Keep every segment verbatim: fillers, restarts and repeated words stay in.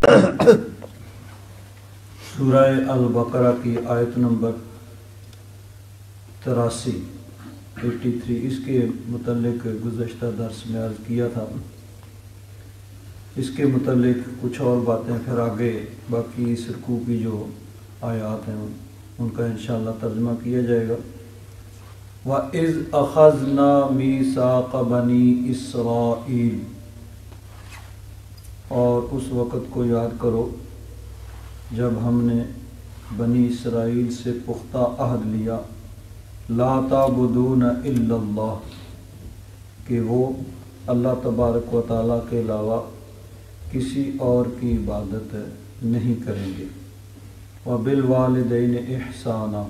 سورہ البقرہ کی آیت نمبر تراسی ایٹی تھری، اس کے متعلق گزشتہ درس میں عرض کیا تھا۔ اس کے متعلق کچھ اور باتیں پھر آگے باقی اس رکوع کی جو آیات ہیں ان کا انشاءاللہ ترجمہ کیا جائے گا۔ وَإِذْ أَخَذْنَا مِيثَاقَ بَنِي إِسْرَائِيلَ، اور اس وقت کو یاد کرو جب ہم نے بنی اسرائیل سے پختہ عہد لیا، لا تعبدون الا اللہ، کہ وہ اللہ تبارک و تعالیٰ کے علاوہ کسی اور کی عبادت نہیں کریں گے۔ وبالوالدین احسانا،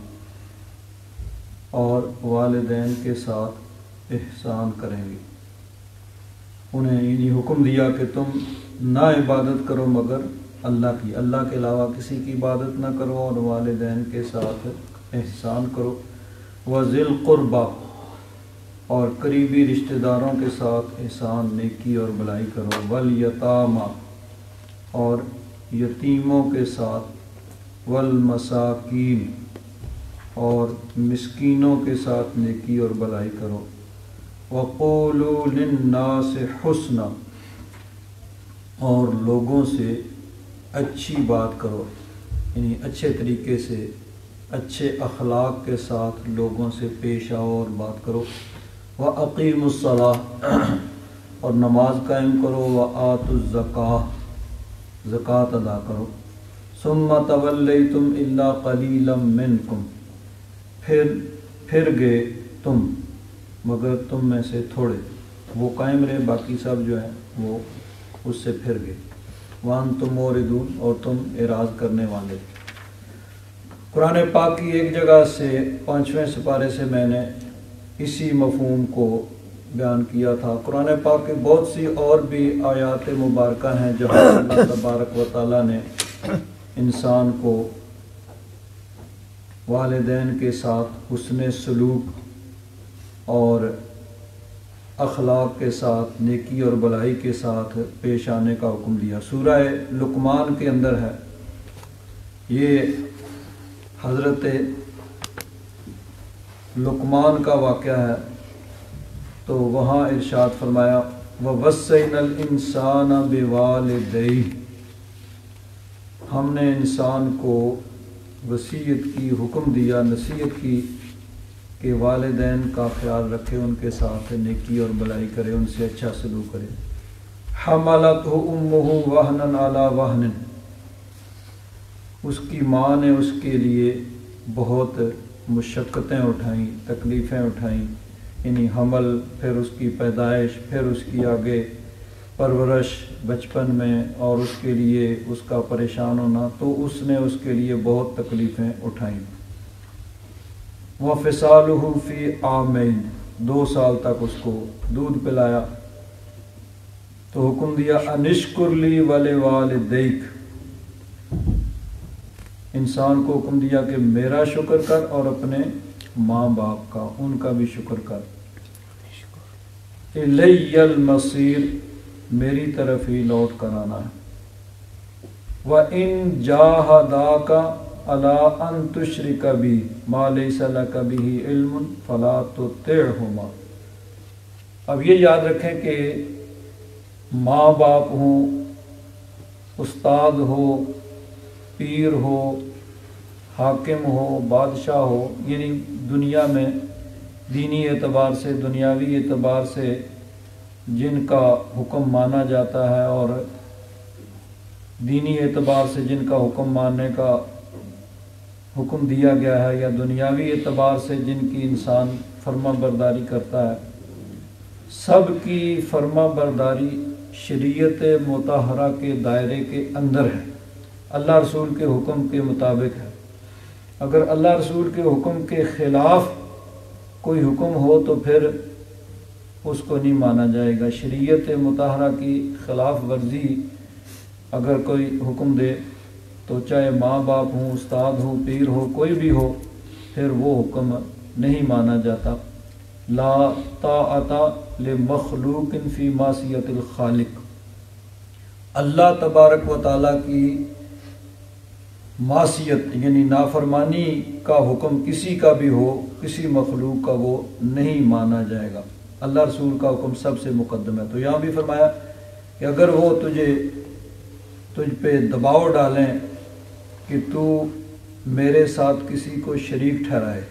اور والدین کے ساتھ احسان کریں گے۔ انہیں یعنی حکم دیا کہ تم نہ عبادت کرو مگر اللہ کی، اللہ کے علاوہ کسی کی عبادت نہ کرو، اور والدین کے ساتھ احسان کرو۔ وذی القربیٰ، اور قریبی رشتہ داروں کے ساتھ احسان، نیکی اور بھلائی کرو۔ والیتامیٰ، اور یتیموں کے ساتھ۔ والمساکین، اور مسکینوں کے ساتھ نیکی اور بھلائی کرو۔ وقولوا للناس حسنا، اور لوگوں سے اچھی بات کرو، یعنی اچھے طریقے سے اچھے اخلاق کے ساتھ لوگوں سے پیش آؤ اور بات کرو۔ وَأَقِیمُوا الصَّلَاةَ، اور نماز قائم کرو۔ وَآتُوا الزَّکَاةَ، زکوٰۃ ادا کرو۔ ثُمَّ تَوَلَّیْتُمْ إِلَّا قَلِیلًا مِّنْکُمْ، پھر پھر گئے تم مگر تم میں سے تھوڑے، وہ قائم رہے، باقی سب جو ہیں وہ اس سے پھر گئے۔ وَأَنْتُمْ مُعْرِضُونَ، اور تم اعراض کرنے والے۔ قرآن پاک کی ایک جگہ سے پانچویں سپارے سے میں نے اسی مفہوم کو بیان کیا تھا۔ قرآن پاک کی بہت سی اور بھی آیات مبارکہ ہیں جہاں اللہ تبارک و تعالیٰ نے انسان کو والدین کے ساتھ حسن سلوک اور اخلاق کے ساتھ نیکی اور بھلائی کے ساتھ پیش آنے کا حکم دیا۔ سورہ لقمان کے اندر ہے یہ، حضرت لقمان کا واقعہ ہے، تو وہاں ارشاد فرمایا وَوَصَّيْنَا الْإِنسَانَ بِوَالِدَيْهِ، ہم نے انسان کو وصیت کی، حکم دیا، نصیحت کی کہ والدین کا خیال رکھے، ان کے ساتھ نیکی اور بھلائی کرے، ان سے اچھا سلوک کرے۔ حملتہ امہ وہنا علی وہن، اس کی ماں نے اس کے لیے بہت مشقتیں اٹھائیں، تکلیفیں اٹھائیں، یعنی حمل، پھر اس کی پیدائش، پھر اس کی آگے پرورش بچپن میں، اور اس کے لیے اس کا پریشان ہونا، تو اس نے اس کے لیے بہت تکلیفیں اٹھائیں۔ وَفِصَالُهُ فِي عَامَيْنِ، دو سال تک اس کو دودھ پلایا، تو حکم دیا أَنِ اشْكُرْ لِي وَلِوَالِدَيْكَ، انسان کو حکم دیا کہ میرا شکر کر اور اپنے ماں باپ کا، ان کا بھی شکر کر۔ إِلَيَّ الْمَصِيرُ، میری طرف ہی لوٹ کر آنا ہے۔ وَإِن جَاهَدَاكَ عَلَىٰ أَن تُشْرِكَ بِي مَا لَيْسَ لَكَ بِهِ عِلْمٌ فَلَا تُطِعْهُمَا، اب یہ یاد رکھیں کہ ماں باپ ہوں، استاد ہو، پیر ہو، حاکم ہو، بادشاہ ہو، یعنی دنیا میں دینی اعتبار سے، دنیاوی اعتبار سے جن کا حکم مانا جاتا ہے، اور دینی اعتبار سے جن کا حکم ماننے کا حکم دیا گیا ہے، یا دنیاوی اعتبار سے جن کی انسان فرما برداری کرتا ہے، سب کی فرما برداری شریعت مطہرہ کے دائرے کے اندر ہے، اللہ رسول کے حکم کے مطابق ہے۔ اگر اللہ رسول کے حکم کے خلاف کوئی حکم ہو تو پھر اس کو نہیں مانا جائے گا۔ شریعت مطہرہ کی خلاف ورزی اگر کوئی حکم دے تو چاہے ماں باپ ہوں، استاد ہو، پیر ہو، کوئی بھی ہو، پھر وہ حکم نہیں مانا جاتا۔ لا طاعت لمخلوق فی معصیت الخالق، اللہ تبارک و تعالیٰ کی معصیت یعنی نافرمانی کا حکم کسی کا بھی ہو، کسی مخلوق کا، وہ نہیں مانا جائے گا۔ اللہ رسول کا حکم سب سے مقدم ہے۔ تو یہاں بھی فرمایا کہ اگر وہ تجھے تجھ پہ دباؤ ڈالیں کہ تو میرے ساتھ کسی کو شریک ٹھہرائے،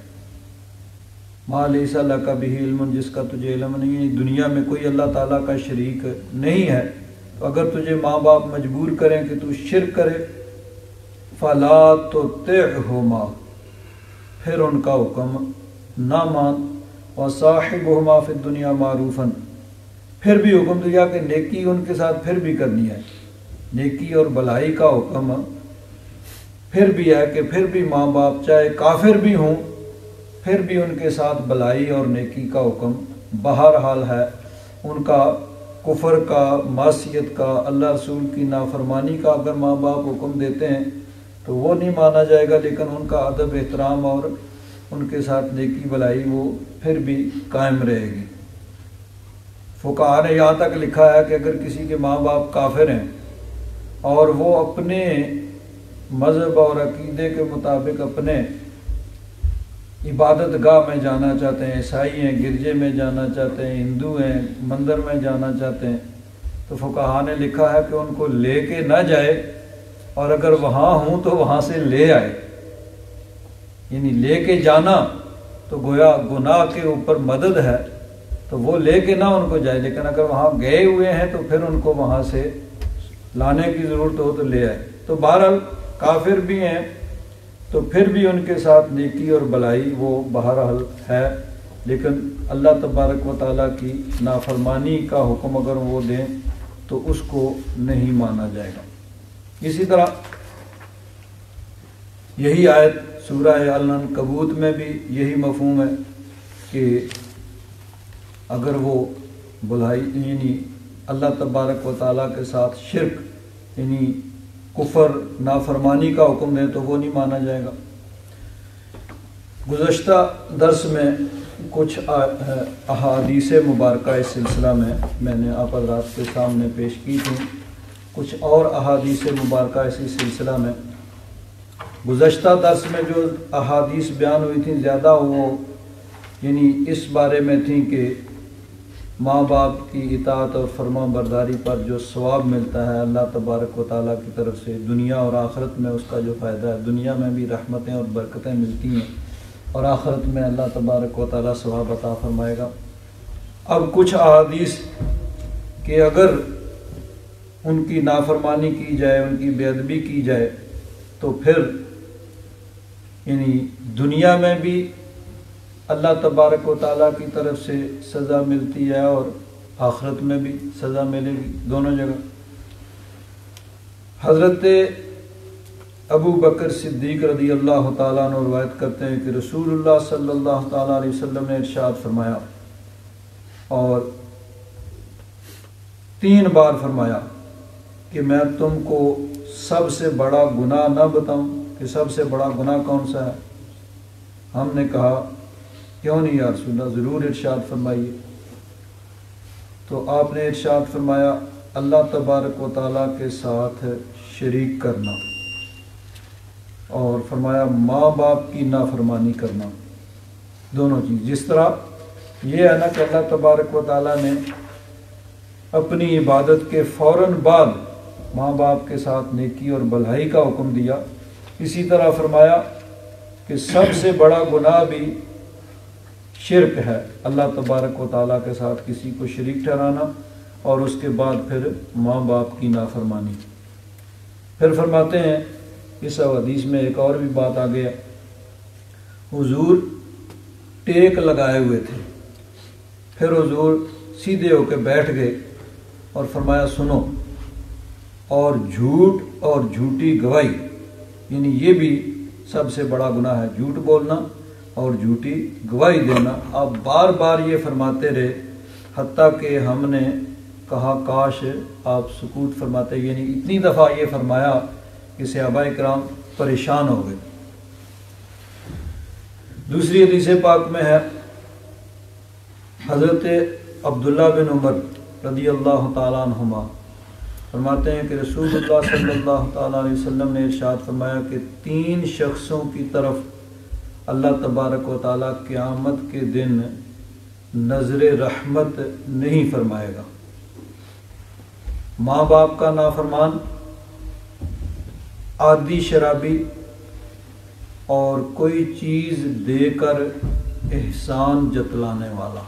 ما لیس لک بہ علم، جس کا تجھے علم نہیں ہے، دنیا میں کوئی اللہ تعالیٰ کا شریک نہیں ہے، تو اگر تجھے ماں باپ مجبور کریں کہ تو شرک کرے، فلا تطعہما، پھر ان کا حکم نہ مان، وصاحبہما فی الدنیا معروفا، پھر بھی حکم دیا کہ نیکی ان کے ساتھ پھر بھی کرنی ہے، نیکی اور بھلائی کا حکم پھر بھی ہے کہ پھر بھی ماں باپ چاہے کافر بھی ہوں پھر بھی ان کے ساتھ بھلائی اور نیکی کا حکم بہرحال ہے۔ ان کا کفر کا، معصیت کا، اللہ رسول کی نافرمانی کا اگر ماں باپ حکم دیتے ہیں تو وہ نہیں مانا جائے گا، لیکن ان کا ادب احترام اور ان کے ساتھ نیکی بھلائی وہ پھر بھی قائم رہے گی۔ فقہاء نے یہاں تک لکھا ہے کہ اگر کسی کے ماں باپ کافر ہیں اور وہ اپنے مذہب اور عقیدے کے مطابق اپنے عبادت گاہ میں جانا چاہتے ہیں، عیسائی ہیں گرجے میں جانا چاہتے ہیں، ہندو ہیں مندر میں جانا چاہتے ہیں، تو فقہاء نے لکھا ہے کہ ان کو لے کے نہ جائے، اور اگر وہاں ہوں تو وہاں سے لے آئے، یعنی لے کے جانا تو گویا گناہ کے اوپر مدد ہے، تو وہ لے کے نہ ان کو جائے، لیکن اگر وہاں گئے ہوئے ہیں تو پھر ان کو وہاں سے لانے کی ضرورت ہو تو لے آئے۔ تو بہرحال کافر بھی ہیں تو پھر بھی ان کے ساتھ نیکی اور بھلائی وہ بہرحال ہے، لیکن اللہ تبارک و تعالیٰ کی نافرمانی کا حکم اگر وہ دیں تو اس کو نہیں مانا جائے گا۔ اسی طرح یہی آیت سورہ العنکبوت میں بھی یہی مفہوم ہے کہ اگر وہ بھلائی یعنی اللہ تبارک و تعالیٰ کے ساتھ شرک یعنی کفر نافرمانی کا حکم دیں تو وہ نہیں مانا جائے گا۔ گزشتہ درس میں کچھ احادیث مبارکہ اس سلسلہ میں میں نے آپ حضرات کے سامنے پیش کی تھی، کچھ اور احادیث مبارکہ اسی سلسلہ میں۔ گزشتہ درس میں جو احادیث بیان ہوئی تھیں زیادہ وہ یعنی اس بارے میں تھیں کہ ماں باپ کی اطاعت اور فرما برداری پر جو ثواب ملتا ہے اللہ تبارک و تعالیٰ کی طرف سے، دنیا اور آخرت میں اس کا جو فائدہ ہے، دنیا میں بھی رحمتیں اور برکتیں ملتی ہیں اور آخرت میں اللہ تبارک و تعالیٰ ثواب عطا فرمائے گا۔ اب کچھ احادیث کہ اگر ان کی نافرمانی کی جائے، ان کی بے ادبی کی جائے تو پھر یعنی دنیا میں بھی اللہ تبارک و تعالیٰ کی طرف سے سزا ملتی ہے اور آخرت میں بھی سزا ملے گی، دونوں جگہ۔ حضرت ابو بکر صدیق رضی اللہ تعالیٰ عنہ روایت کرتے ہیں کہ رسول اللہ صلی اللہ تعالیٰ علیہ وسلم نے ارشاد فرمایا اور تین بار فرمایا کہ میں تم کو سب سے بڑا گناہ نہ بتاؤں کہ سب سے بڑا گناہ کون سا ہے؟ ہم نے کہا کیوں نہیں یا رسول اللہ، ضرور ارشاد فرمائیے۔ تو آپ نے ارشاد فرمایا اللہ تبارک و تعالیٰ کے ساتھ شریک کرنا، اور فرمایا ماں باپ کی نافرمانی کرنا، دونوں چیز۔ جس طرح یہ ہے نا کہ اللہ تبارک و تعالیٰ نے اپنی عبادت کے فوراً بعد ماں باپ کے ساتھ نیکی اور بھلائی کا حکم دیا، اسی طرح فرمایا کہ سب سے بڑا گناہ بھی شرک ہے، اللہ تبارک و تعالیٰ کے ساتھ کسی کو شریک ٹھہرانا، اور اس کے بعد پھر ماں باپ کی نافرمانی۔ پھر فرماتے ہیں اس حدیث میں ایک اور بھی بات آ گیا، حضور ٹیک لگائے ہوئے تھے، پھر حضور سیدھے ہو کے بیٹھ گئے اور فرمایا سنو، اور جھوٹ اور جھوٹی گواہی یعنی یہ بھی سب سے بڑا گناہ ہے، جھوٹ بولنا اور جھوٹی گواہی دینا۔ آپ بار بار یہ فرماتے رہے حتیٰ کہ ہم نے کہا کاش آپ سکوت فرماتے، یعنی اتنی دفعہ یہ فرمایا کہ صحابہ کرام پریشان ہو گئے۔ دوسری حدیث پاک میں ہے حضرت عبداللہ بن عمر رضی اللہ تعالیٰ عنہما فرماتے ہیں کہ رسول اللہ صلی اللہ تعالیٰ علیہ وسلم نے ارشاد فرمایا کہ تین شخصوں کی طرف اللہ تبارک و تعالیٰ قیامت کے دن نظر رحمت نہیں فرمائے گا. ماں باپ کا نافرمان، عادی شرابی، اور کوئی چیز دے کر احسان جتلانے والا.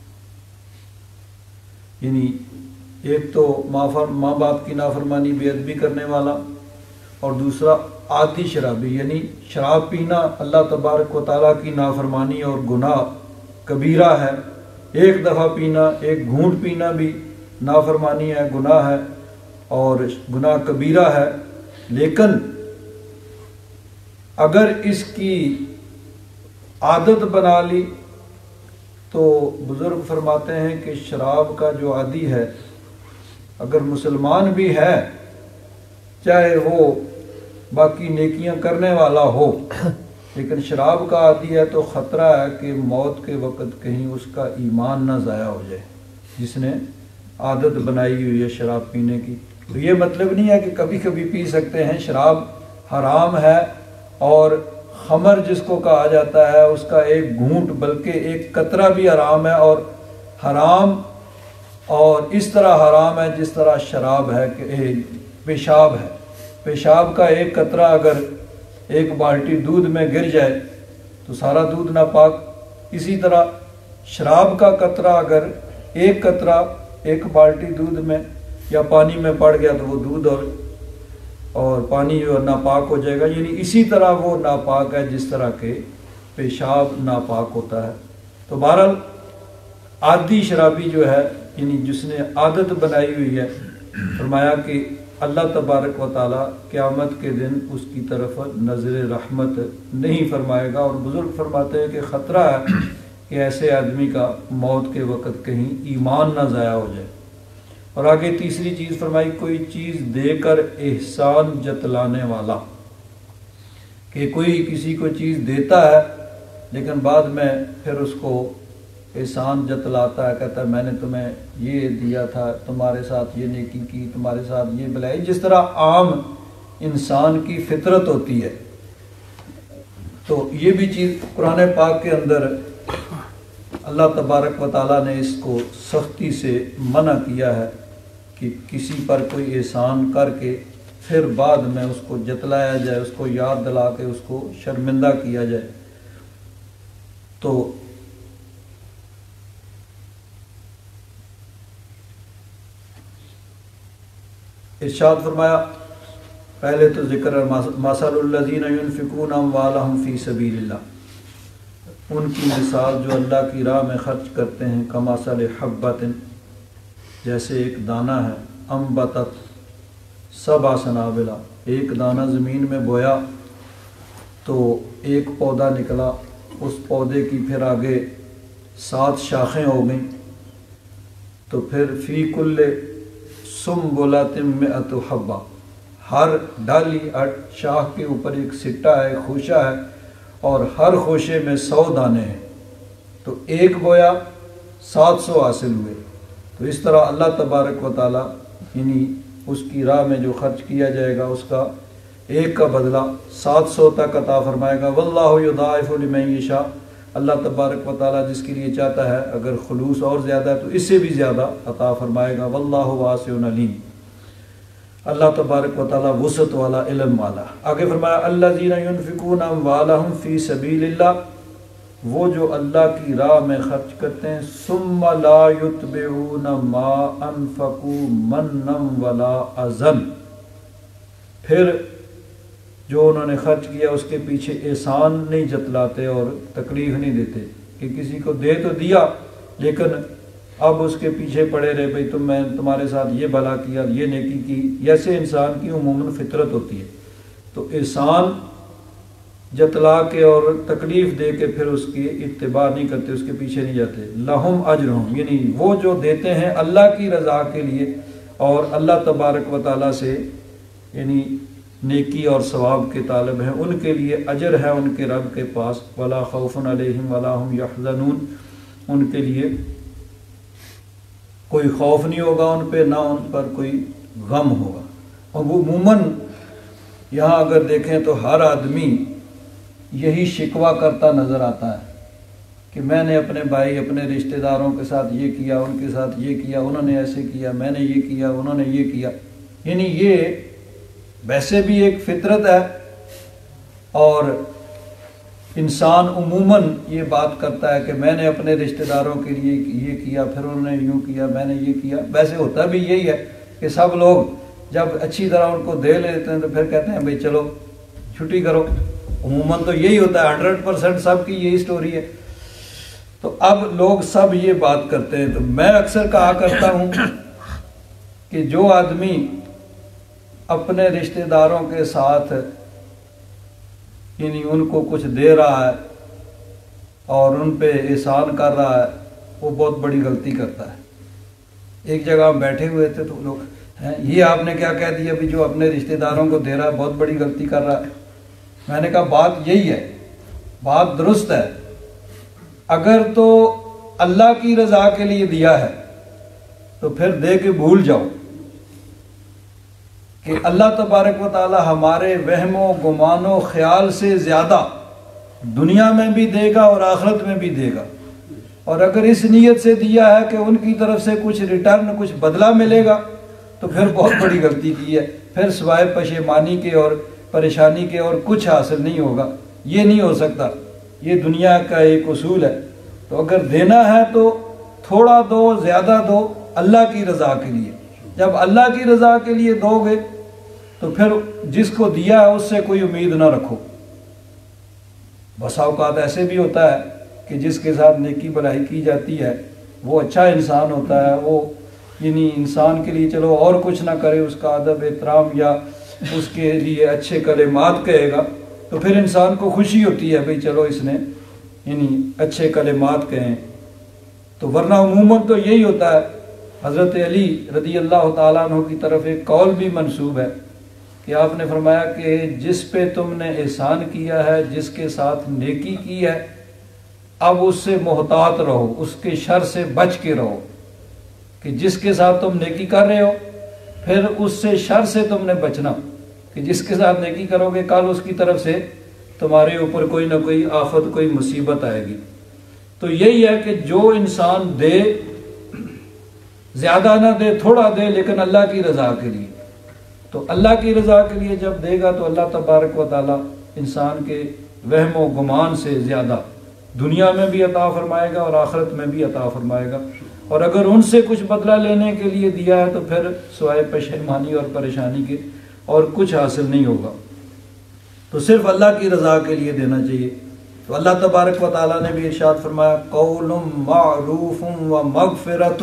یعنی ایک تو ماں باپ کی نافرمانی بے ادبی کرنے والا، اور دوسرا عادی شرابی، یعنی شراب پینا اللہ تبارک و تعالیٰ کی نافرمانی اور گناہ کبیرہ ہے. ایک دفعہ پینا، ایک گھونٹ پینا بھی نافرمانی ہے، گناہ ہے اور گناہ کبیرہ ہے. لیکن اگر اس کی عادت بنا لی تو بزرگ فرماتے ہیں کہ شراب کا جو عادی ہے، اگر مسلمان بھی ہے، چاہے وہ باقی نیکیاں کرنے والا ہو، لیکن شراب کا عادی ہے تو خطرہ ہے کہ موت کے وقت کہیں اس کا ایمان نہ ضائع ہو جائے، جس نے عادت بنائی ہوئی ہے شراب پینے کی. تو یہ مطلب نہیں ہے کہ کبھی کبھی پی سکتے ہیں. شراب حرام ہے، اور خمر جس کو کہا جاتا ہے اس کا ایک گھونٹ بلکہ ایک قطرہ بھی حرام ہے، اور حرام اور اس طرح حرام ہے جس طرح شراب ہے کہ پیشاب ہے. پیشاب کا ایک قطرہ اگر ایک بالٹی دودھ میں گر جائے تو سارا دودھ ناپاک. اسی طرح شراب کا قطرہ اگر ایک قطرہ ایک بالٹی دودھ میں یا پانی میں پڑ گیا تو وہ دودھ اور اور پانی جو ناپاک ہو جائے گا. یعنی اسی طرح وہ ناپاک ہے جس طرح کے پیشاب ناپاک ہوتا ہے. تو بہرحال عادی شرابی جو ہے، یعنی جس نے عادت بنائی ہوئی ہے، فرمایا کہ اللہ تبارک و تعالیٰ قیامت کے دن اس کی طرف نظر رحمت نہیں فرمائے گا. اور بزرگ فرماتے ہیں کہ خطرہ ہے کہ ایسے آدمی کا موت کے وقت کہیں ایمان نہ ضائع ہو جائے. اور آگے تیسری چیز فرمائی، کوئی چیز دے کر احسان جتلانے والا. کہ کوئی کسی کو چیز دیتا ہے لیکن بعد میں پھر اس کو احسان جتلاتا ہے، کہتا ہے میں نے تمہیں یہ دیا تھا، تمہارے ساتھ یہ نیکی کی، تمہارے ساتھ یہ بھلائی، جس طرح عام انسان کی فطرت ہوتی ہے. تو یہ بھی چیز قرآن پاک کے اندر اللہ تبارک و تعالیٰ نے اس کو سختی سے منع کیا ہے کہ کسی پر کوئی احسان کر کے پھر بعد میں اس کو جتلایا جائے، اس کو یاد دلا کے اس کو شرمندہ کیا جائے. تو ارشاد فرمایا، پہلے تو ذکر مثل الذین ينفقون اموالهم فی سبیل اللہ، ان کی مثال جو اللہ کی راہ میں خرچ کرتے ہیں، کمثل حبۃ، جیسے ایک دانہ ہے، انبتت سبع سنابل، ایک دانہ زمین میں بویا تو ایک پودا نکلا، اس پودے کی پھر آگے سات شاخیں ہو گئیں، تو پھر فی کل سنبلۃ مئۃ حبہ، ہر ڈالی ہر شاخ کے اوپر ایک سٹا ہے، خوشہ ہے، اور ہر خوشے میں سو دانے ہیں. تو ایک بویا سات سو حاصل ہوئے. تو اس طرح اللہ تبارک و تعالیٰ یعنی اس کی راہ میں جو خرچ کیا جائے گا اس کا ایک کا بدلہ سات سو تک عطا فرمائے گا. واللہ یضاعف لمن یشاء، اللہ تبارک و تعالیٰ جس کے لیے چاہتا ہے اگر خلوص اور زیادہ ہے تو اس سے بھی زیادہ عطا فرمائے گا. واللہ واسع علیم، اللہ تبارک و تعالیٰ وسعت والا، علم والا. آگے فرمایا الذین ينفقون اموالهم فی سبیل اللہ، وہ جو اللہ کی راہ میں خرچ کرتے ہیں، ثم لا یتبعون ما انفقوا منا ولا اذى، پھر جو انہوں نے خرچ کیا اس کے پیچھے احسان نہیں جتلاتے اور تکلیف نہیں دیتے کہ کسی کو دے تو دیا لیکن اب اس کے پیچھے پڑے رہے، بھئی تم میں تمہارے ساتھ یہ بھلا کیا، یہ نیکی کی. ایسے انسان کی عموماً فطرت ہوتی ہے. تو احسان جتلا کے اور تکلیف دے کے پھر اس کی اتباع نہیں کرتے، اس کے پیچھے نہیں جاتے. لہم اجرہم، یعنی وہ جو دیتے ہیں اللہ کی رضا کے لیے اور اللہ تبارک و تعالیٰ سے یعنی نیکی اور ثواب کے طالب ہیں، ان کے لیے اجر ہے ان کے رب کے پاس. ولا خوف علیہم ولا هم یحزنون، ان کے لیے کوئی خوف نہیں ہوگا ان پہ، نہ ان پر کوئی غم ہوگا۔ اور وہ عموماً یہاں اگر دیکھیں تو ہر آدمی یہی شکوہ کرتا نظر آتا ہے کہ میں نے اپنے بھائی اپنے رشتہ داروں کے ساتھ یہ کیا، ان کے ساتھ یہ کیا، انہوں نے ایسے کیا، میں نے یہ کیا، انہوں نے یہ کیا۔ یعنی یہ ویسے بھی ایک فطرت ہے، اور انسان عموماً یہ بات کرتا ہے کہ میں نے اپنے رشتہ داروں کے لیے یہ کیا، پھر انہوں نے یوں کیا، میں نے یہ کیا۔ ویسے ہوتا بھی یہی ہے کہ سب لوگ جب اچھی طرح ان کو دے لیتے ہیں تو پھر کہتے ہیں بھئی چلو چھٹی کرو۔ عموماً تو یہی ہوتا ہے، ہنڈریڈ پرسینٹ سب کی یہی سٹوری ہے۔ تو اب لوگ سب یہ بات کرتے ہیں، تو میں اکثر کہا کرتا ہوں کہ جو آدمی اپنے رشتہ داروں کے ساتھ یعنی ان کو کچھ دے رہا ہے اور ان پہ احسان کر رہا ہے، وہ بہت بڑی غلطی کرتا ہے۔ ایک جگہ ہم بیٹھے ہوئے تھے تو لوگ ہیں یہ آپ نے کیا کہہ دیا بھی جو اپنے رشتہ داروں کو دے رہا ہے بہت بڑی غلطی کر رہا ہے۔ میں نے کہا بات یہی ہے، بات درست ہے۔ اگر تو اللہ کی رضا کے لیے دیا ہے تو پھر دے کے بھول جاؤ کہ اللہ تبارک و تعالی ہمارے وہم و گمان و خیال سے زیادہ دنیا میں بھی دے گا اور آخرت میں بھی دے گا۔ اور اگر اس نیت سے دیا ہے کہ ان کی طرف سے کچھ ریٹرن کچھ بدلہ ملے گا تو پھر بہت بڑی غلطی کی ہے، پھر سوائے پشیمانی کے اور پریشانی کے اور کچھ حاصل نہیں ہوگا۔ یہ نہیں ہو سکتا، یہ دنیا کا ایک اصول ہے۔ تو اگر دینا ہے تو تھوڑا دو، زیادہ دو، اللہ کی رضا کے لیے۔ جب اللہ کی رضا کے لیے دو گے تو پھر جس کو دیا ہے اس سے کوئی امید نہ رکھو۔ بسا اوقات ایسے بھی ہوتا ہے کہ جس کے ساتھ نیکی بھلائی کی جاتی ہے وہ اچھا انسان ہوتا ہے، وہ یعنی انسان کے لیے چلو اور کچھ نہ کرے، اس کا ادب احترام یا اس کے لیے اچھے کلمات کہے گا تو پھر انسان کو خوشی ہوتی ہے بھئی چلو اس نے یعنی اچھے کلمات کہیں۔ تو ورنہ عموماً تو یہی ہوتا ہے۔ حضرت علی رضی اللہ تعالیٰ عنہ کی طرف ایک قول بھی منسوب ہے کہ آپ نے فرمایا کہ جس پہ تم نے احسان کیا ہے، جس کے ساتھ نیکی کی ہے، اب اس سے محتاط رہو، اس کے شر سے بچ کے رہو۔ کہ جس کے ساتھ تم نیکی کر رہے ہو پھر اس سے شر سے تم نے بچنا کہ جس کے ساتھ نیکی کرو گے کل اس کی طرف سے تمہارے اوپر کوئی نہ کوئی آفت، کوئی مصیبت آئے گی۔ تو یہی ہے کہ جو انسان دے، زیادہ نہ دے، تھوڑا دے، لیکن اللہ کی رضا کے لیے۔ تو اللہ کی رضا کے لیے جب دے گا تو اللہ تبارک و تعالی انسان کے وہم و گمان سے زیادہ دنیا میں بھی عطا فرمائے گا اور آخرت میں بھی عطا فرمائے گا۔ اور اگر ان سے کچھ بدلہ لینے کے لیے دیا ہے تو پھر سوائے پشیمانی اور پریشانی کے اور کچھ حاصل نہیں ہوگا۔ تو صرف اللہ کی رضا کے لیے دینا چاہیے۔ تو اللہ تبارک و تعالیٰ نے بھی ارشاد فرمایا قول معروف و مغفرۃ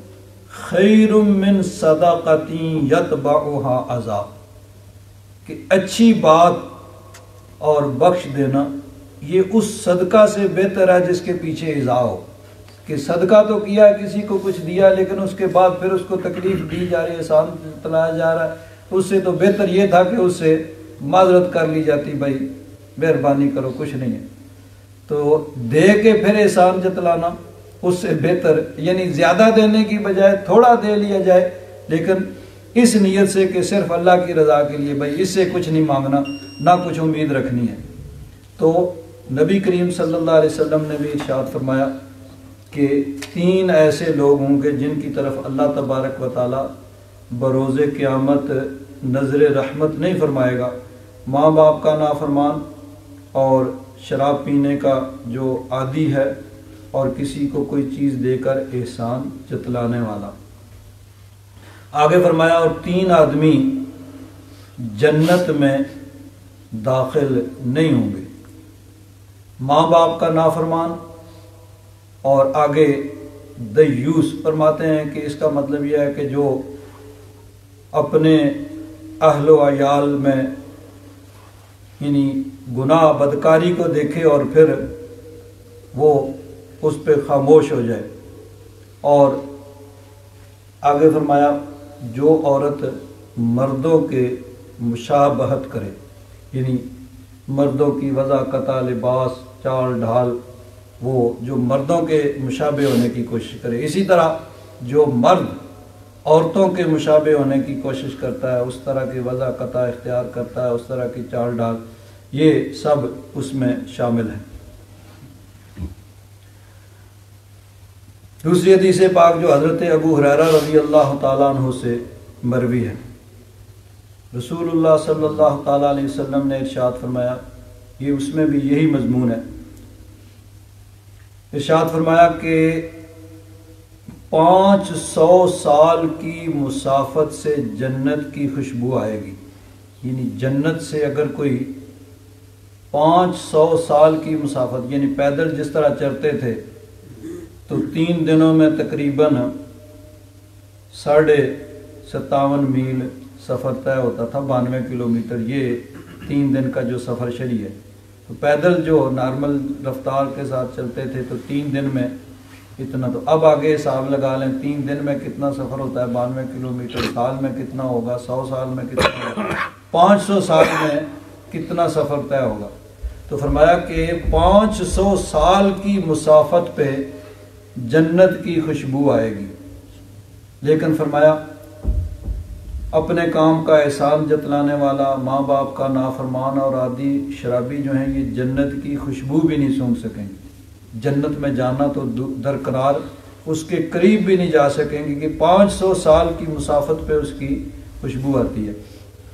خیر من صدقۃ یتبعها اذی، کہ اچھی بات اور بخش دینا یہ اس صدقہ سے بہتر ہے جس کے پیچھے ایذا ہو۔ کہ صدقہ تو کیا ہے، کسی کو کچھ دیا، لیکن اس کے بعد پھر اس کو تکلیف دی جا رہی ہے، احسان جتلایا جا رہا ہے، اس سے تو بہتر یہ تھا کہ اس سے معذرت کر لی جاتی، بھائی مہربانی کرو کچھ نہیں ہے۔ تو دے کے پھر احسان جتلانا اس سے بہتر، یعنی زیادہ دینے کی بجائے تھوڑا دے لیا جائے، لیکن اس نیت سے کہ صرف اللہ کی رضا کے لیے، بھائی اس سے کچھ نہیں مانگنا، نہ کچھ امید رکھنی ہے۔ تو نبی کریم صلی اللہ علیہ وسلم نے بھی ارشاد فرمایا کہ تین ایسے لوگ ہوں گے جن کی طرف اللہ تبارک و تعالی بروز قیامت نظر رحمت نہیں فرمائے گا۔ ماں باپ کا نافرمان، اور شراب پینے کا جو عادی ہے، اور کسی کو کوئی چیز دے کر احسان جتلانے والا۔ آگے فرمایا اور تین آدمی جنت میں داخل نہیں ہوں گے، ماں باپ کا نافرمان، اور آگے دیوس فرماتے ہیں کہ اس کا مطلب یہ ہے کہ جو اپنے اہل و عیال میں یعنی گناہ بدکاری کو دیکھے اور پھر وہ اس پہ خاموش ہو جائے۔ اور آگے فرمایا جو عورت مردوں کے مشابہت کرے، یعنی مردوں کی وضاحت، لباس، چال ڈھال، وہ جو مردوں کے مشابہ ہونے کی کوشش کرے۔ اسی طرح جو مرد عورتوں کے مشابہ ہونے کی کوشش کرتا ہے، اس طرح کی وضع قطع اختیار کرتا ہے، اس طرح کی چال ڈال، یہ سب اس میں شامل ہے۔ دوسری حدیث پاک جو حضرت ابو ہریرہ رضی اللہ تعالیٰ عنہ سے مروی ہے، رسول اللہ صلی اللہ تعالیٰ علیہ وسلم نے ارشاد فرمایا، یہ اس میں بھی یہی مضمون ہے، ارشاد فرمایا کہ پانچ سو سال کی مسافت سے جنت کی خوشبو آئے گی، یعنی جنت سے اگر کوئی پانچ سو سال کی مسافت، یعنی پیدل جس طرح چلتے تھے تو تین دنوں میں تقریباً ساڑھے ستاون میل سفر طے ہوتا تھا، بانوے کلومیٹر، یہ تین دن کا جو سفر شرعی ہے۔ تو پیدل جو نارمل رفتار کے ساتھ چلتے تھے تو تین دن میں اتنا، تو اب آگے حساب لگا لیں تین دن میں کتنا سفر ہوتا ہے، بانوے کلومیٹر، سال میں کتنا ہوگا، سو سال میں کتنا ہوگا، پانچ سو سال میں کتنا سفر طے ہوگا۔ تو فرمایا کہ پانچ سو سال کی مسافت پہ جنت کی خوشبو آئے گی، لیکن فرمایا اپنے کام کا احسان جتلانے والا، ماں باپ کا نافرمان اور عادی شرابی جو ہیں یہ جنت کی خوشبو بھی نہیں سونگھ سکیں گے، جنت میں جانا تو درقرار اس کے قریب بھی نہیں جا سکیں گے کہ پانچ سو سال کی مسافت پہ اس کی خوشبو آتی ہے۔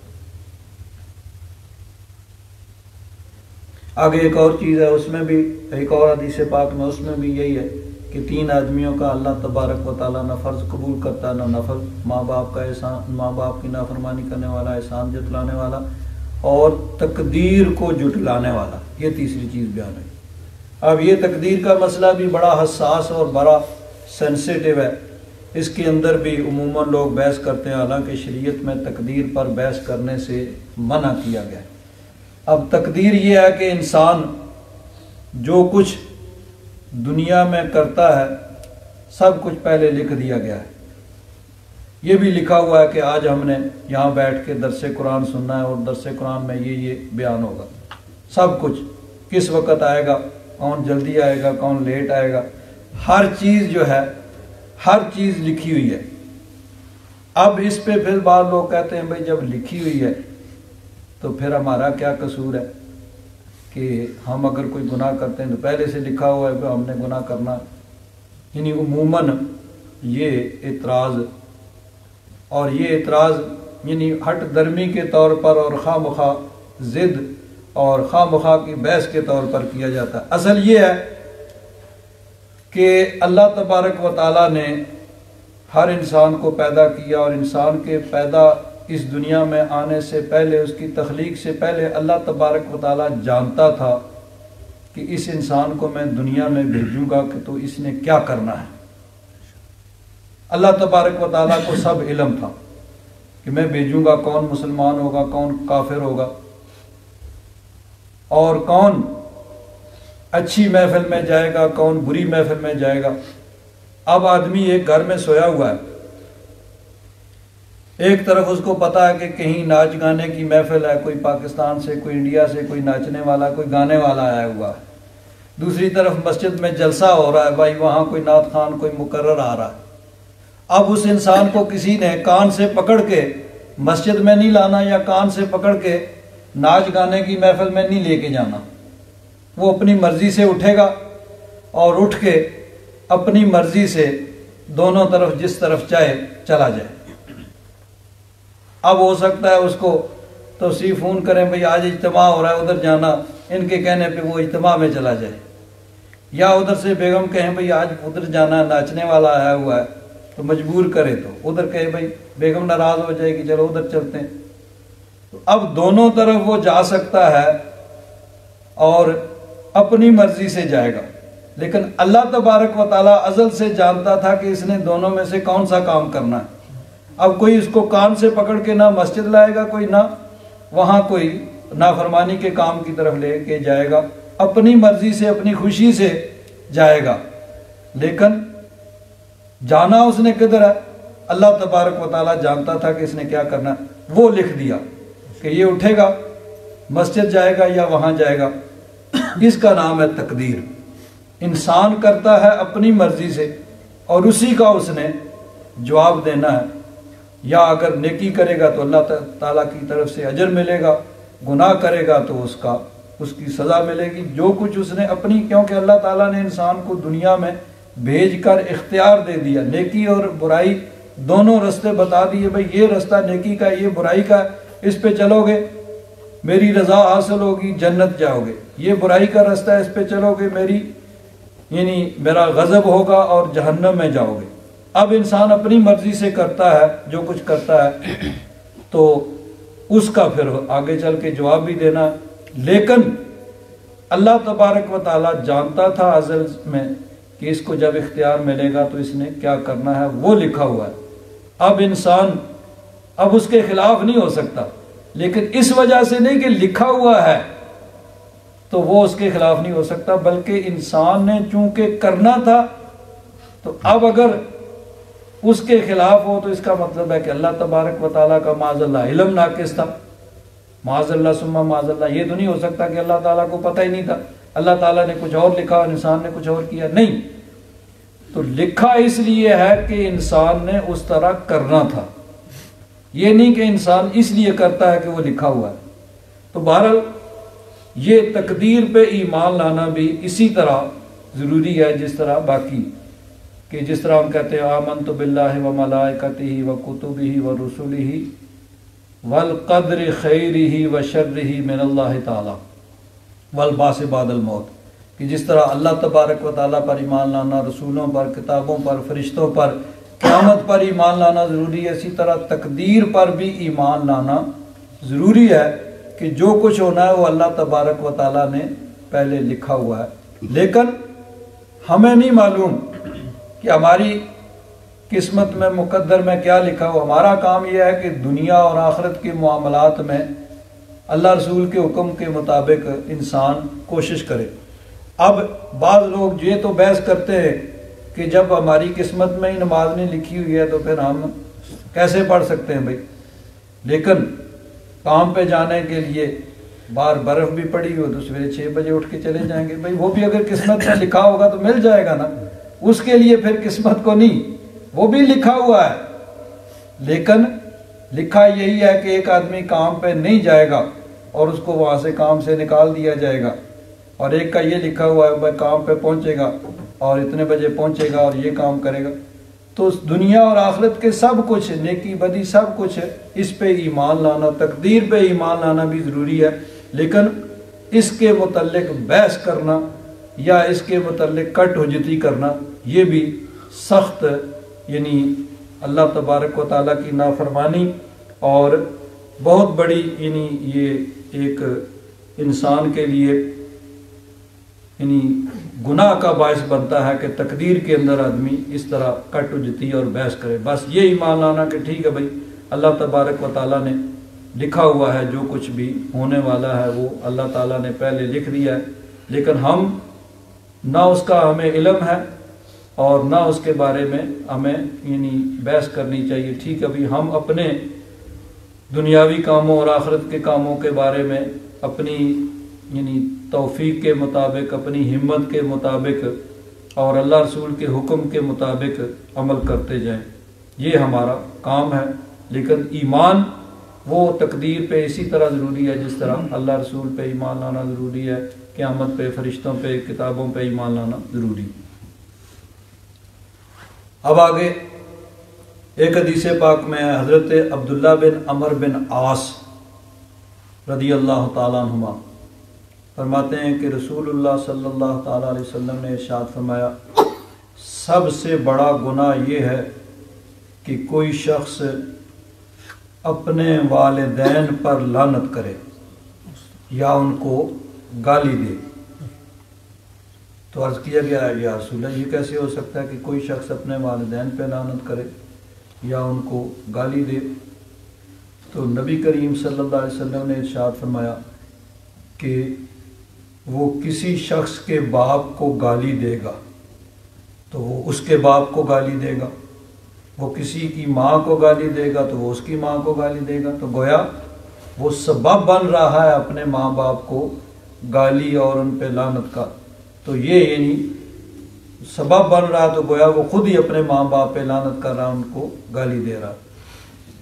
آگے ایک اور چیز ہے، اس میں بھی ایک اور حدیث پاک میں اس میں بھی یہی ہے کہ تین آدمیوں کا اللہ تبارک و تعالیٰ نہ فرض قبول کرتا نہ نفل، ماں باپ کا احسان، ماں باپ کی نافرمانی کرنے والا، احسان جتلانے والا اور تقدیر کو جھٹلانے والا، یہ تیسری چیز بیان ہے۔ اب یہ تقدیر کا مسئلہ بھی بڑا حساس اور بڑا سینسیٹیو ہے، اس کے اندر بھی عموماً لوگ بحث کرتے ہیں، حالانکہ شریعت میں تقدیر پر بحث کرنے سے منع کیا گیا ہے۔ اب تقدیر یہ ہے کہ انسان جو کچھ دنیا میں کرتا ہے سب کچھ پہلے لکھ دیا گیا ہے، یہ بھی لکھا ہوا ہے کہ آج ہم نے یہاں بیٹھ کے درس قرآن سننا ہے اور درس قرآن میں یہ یہ بیان ہوگا، سب کچھ کس وقت آئے گا، کون جلدی آئے گا، کون لیٹ آئے گا، ہر چیز جو ہے ہر چیز لکھی ہوئی ہے۔ اب اس پہ پھر بعض لوگ کہتے ہیں بھائی جب لکھی ہوئی ہے تو پھر ہمارا کیا قصور ہے کہ ہم اگر کوئی گناہ کرتے ہیں تو پہلے سے لکھا ہوا ہے کہ ہم نے گناہ کرنا ہے۔ یعنی عموماً یہ اعتراض اور یہ اعتراض یعنی ہٹ درمی کے طور پر اور خواہ مخواہ ضد اور خواہ مخواہ کی بحث کے طور پر کیا جاتا ہے۔ اصل یہ ہے کہ اللہ تبارک و تعالیٰ نے ہر انسان کو پیدا کیا، اور انسان کے پیدا اس دنیا میں آنے سے پہلے، اس کی تخلیق سے پہلے اللہ تبارک و تعالیٰ جانتا تھا کہ اس انسان کو میں دنیا میں بھیجوں گا کہ تو اس نے کیا کرنا ہے۔ اللہ تبارک و تعالیٰ کو سب علم تھا کہ میں بھیجوں گا، کون مسلمان ہوگا، کون کافر ہوگا، اور کون اچھی محفل میں جائے گا، کون بری محفل میں جائے گا۔ اب آدمی ایک گھر میں سویا ہوا ہے، ایک طرف اس کو پتا ہے کہ کہیں ناچ گانے کی محفل ہے، کوئی پاکستان سے، کوئی انڈیا سے، کوئی ناچنے والا، کوئی گانے والا آیا ہوا ہے، دوسری طرف مسجد میں جلسہ ہو رہا ہے، بھائی وہاں کوئی نعت خوان، کوئی مقرر آ رہا ہے۔ اب اس انسان کو کسی نے کان سے پکڑ کے مسجد میں نہیں لانا یا کان سے پکڑ کے ناچ گانے کی محفل میں نہیں لے کے جانا، وہ اپنی مرضی سے اٹھے گا اور اٹھ کے اپنی مرضی سے دونوں طرف جس طرف چاہے چلا جائے۔ اب ہو سکتا ہے اس کو توصیف فون کریں بھئی آج اجتماع ہو رہا ہے ادھر جانا، ان کے کہنے پہ وہ اجتماع میں چلا جائے، یا ادھر سے بیگم کہیں بھئی آج ادھر جانا ہے، ناچنے والا آیا ہوا ہے، تو مجبور کرے تو ادھر کہے بھئی بیگم ناراض ہو جائے گی چلو ادھر چلتے ہیں۔ تو اب دونوں طرف وہ جا سکتا ہے اور اپنی مرضی سے جائے گا، لیکن اللہ تبارک و تعالیٰ ازل سے جانتا تھا کہ اس نے دونوں میں سے کون سا کام کرنا ہے۔ اب کوئی اس کو کان سے پکڑ کے نہ مسجد لائے گا، کوئی نہ وہاں کوئی نافرمانی کے کام کی طرف لے کے جائے گا، اپنی مرضی سے اپنی خوشی سے جائے گا، لیکن جانا اس نے کدھر ہے اللہ تبارک و تعالیٰ جانتا تھا کہ اس نے کیا کرنا ہے، وہ لکھ دیا کہ یہ اٹھے گا، مسجد جائے گا یا وہاں جائے گا۔ اس کا نام ہے تقدیر۔ انسان کرتا ہے اپنی مرضی سے اور اسی کا اس نے جواب دینا ہے۔ یا اگر نیکی کرے گا تو اللہ تعالیٰ کی طرف سے اجر ملے گا، گناہ کرے گا تو اس کا اس کی سزا ملے گی۔ جو کچھ اس نے اپنی، کیونکہ اللہ تعالیٰ نے انسان کو دنیا میں بھیج کر اختیار دے دیا، نیکی اور برائی دونوں رستے بتا دیے، بھئی یہ رستہ نیکی کا، یہ برائی کا، اس پہ چلو گے میری رضا حاصل ہوگی، جنت جاؤ گے، یہ برائی کا رستہ ہے، اس پہ چلو گے میری یعنی میرا غضب ہوگا اور جہنم میں جاؤ گے۔ اب انسان اپنی مرضی سے کرتا ہے جو کچھ کرتا ہے تو اس کا پھر آگے چل کے جواب بھی دینا، لیکن اللہ تبارک و تعالیٰ جانتا تھا ازل میں کہ اس کو جب اختیار ملے گا تو اس نے کیا کرنا ہے، وہ لکھا ہوا ہے۔ اب انسان اب اس کے خلاف نہیں ہو سکتا، لیکن اس وجہ سے نہیں کہ لکھا ہوا ہے تو وہ اس کے خلاف نہیں ہو سکتا، بلکہ انسان نے چونکہ کرنا تھا تو اب اگر اس کے خلاف ہو تو اس کا مطلب ہے کہ اللہ تبارک و تعالیٰ کا معاذ اللہ علم ناقص تھا، معاذ اللہ ثم معاذ اللہ۔ یہ تو نہیں ہو سکتا کہ اللہ تعالیٰ کو پتہ ہی نہیں تھا، اللہ تعالیٰ نے کچھ اور لکھا اور انسان نے کچھ اور کیا، نہیں۔ تو لکھا اس لیے ہے کہ انسان نے اس طرح کرنا تھا، یہ نہیں کہ انسان اس لیے کرتا ہے کہ وہ لکھا ہوا ہے۔ تو بہرحال یہ تقدیر پہ ایمان لانا بھی اسی طرح ضروری ہے جس طرح باقی، کہ جس طرح ہم کہتے ہیں آمنت باللہ و ملائکتہ و کتبہ و رسلہ والقدر خیرہ و شرہ من اللہ تعالی والبعث بعد الموت، کہ جس طرح اللہ تبارک و تعالیٰ پر ایمان لانا، رسولوں پر، کتابوں پر، فرشتوں پر، قیامت پر ایمان لانا ضروری ہے، اسی طرح تقدیر پر بھی ایمان لانا ضروری ہے کہ جو کچھ ہونا ہے وہ اللہ تبارک و تعالیٰ نے پہلے لکھا ہوا ہے۔ لیکن ہمیں نہیں معلوم کہ ہماری قسمت میں، مقدر میں کیا لکھا ہو۔ ہمارا کام یہ ہے کہ دنیا اور آخرت کے معاملات میں اللہ رسول کے حکم کے مطابق انسان کوشش کرے۔ اب بعض لوگ یہ تو بحث کرتے ہیں کہ جب ہماری قسمت میں ہی نماز نہیں لکھی ہوئی ہے تو پھر ہم کیسے پڑھ سکتے ہیں بھائی، لیکن کام پہ جانے کے لیے باہر برف بھی پڑی ہو تو سویرے چھ بجے اٹھ کے چلے جائیں گے، بھائی وہ بھی اگر قسمت میں لکھا ہوگا تو مل جائے گا نا، اس کے لیے پھر قسمت کو نہیں، وہ بھی لکھا ہوا ہے، لیکن لکھا یہی ہے کہ ایک آدمی کام پہ نہیں جائے گا اور اس کو وہاں سے کام سے نکال دیا جائے گا، اور ایک کا یہ لکھا ہوا ہے بھائی کام پہ پہنچے گا اور اتنے بجے پہنچے گا اور یہ کام کرے گا۔ تو دنیا اور آخرت کے سب کچھ، نیکی بدی سب کچھ، اس پہ ایمان لانا، تقدیر پہ ایمان لانا بھی ضروری ہے، لیکن اس کے متعلق بحث کرنا یا اس کے متعلق کٹ حجتی کرنا یہ بھی سخت یعنی اللہ تبارک و تعالیٰ کی نافرمانی اور بہت بڑی یعنی یہ ایک انسان کے لیے یعنی گناہ کا باعث بنتا ہے کہ تقدیر کے اندر آدمی اس طرح کٹ اجتی اور بحث کرے۔ بس یہ ایمان لانا کہ ٹھیک ہے بھائی اللہ تبارک و تعالیٰ نے لکھا ہوا ہے، جو کچھ بھی ہونے والا ہے وہ اللہ تعالیٰ نے پہلے لکھ دیا ہے، لیکن ہم نہ اس کا ہمیں علم ہے اور نہ اس کے بارے میں ہمیں یعنی بحث کرنی چاہیے۔ ٹھیک ہے بھائی ہم اپنے دنیاوی کاموں اور آخرت کے کاموں کے بارے میں اپنی یعنی توفیق کے مطابق، اپنی ہمت کے مطابق اور اللہ رسول کے حکم کے مطابق عمل کرتے جائیں، یہ ہمارا کام ہے، لیکن ایمان وہ تقدیر پہ اسی طرح ضروری ہے جس طرح اللہ رسول پہ ایمان لانا ضروری ہے، قیامت پہ، فرشتوں پہ، کتابوں پہ ایمان لانا ضروری۔ اب آگے ایک حدیث پاک میں حضرت عبداللہ بن عمر بن عاص رضی اللہ تعالیٰ عنہما فرماتے ہیں کہ رسول اللہ صلی اللہ تعالیٰ علیہ وسلم نے ارشاد فرمایا، سب سے بڑا گناہ یہ ہے کہ کوئی شخص اپنے والدین پر لعنت کرے یا ان کو گالی دے۔ تو عرض کیا گیا یا رسول اللہ یہ کیسے ہو سکتا ہے کہ کوئی شخص اپنے والدین پہ لعنت کرے یا ان کو گالی دے؟ تو نبی کریم صلی اللہ علیہ وسلم نے ارشاد فرمایا کہ وہ کسی شخص کے باپ کو گالی دے گا تو وہ اس کے باپ کو گالی دے گا، وہ کسی کی ماں کو گالی دے گا تو وہ اس کی ماں کو گالی دے گا، تو گویا وہ سبب بن رہا ہے اپنے ماں باپ کو گالی اور ان پہ لعنت کا، تو یہ یعنی سبب بن رہا تو گویا وہ خود ہی اپنے ماں باپ پہ لعنت کر رہا، ان کو گالی دے رہا۔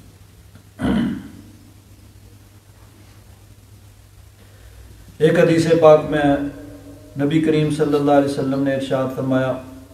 ایک حدیث پاک میں نبی کریم صلی اللہ علیہ وسلم نے ارشاد فرمایا،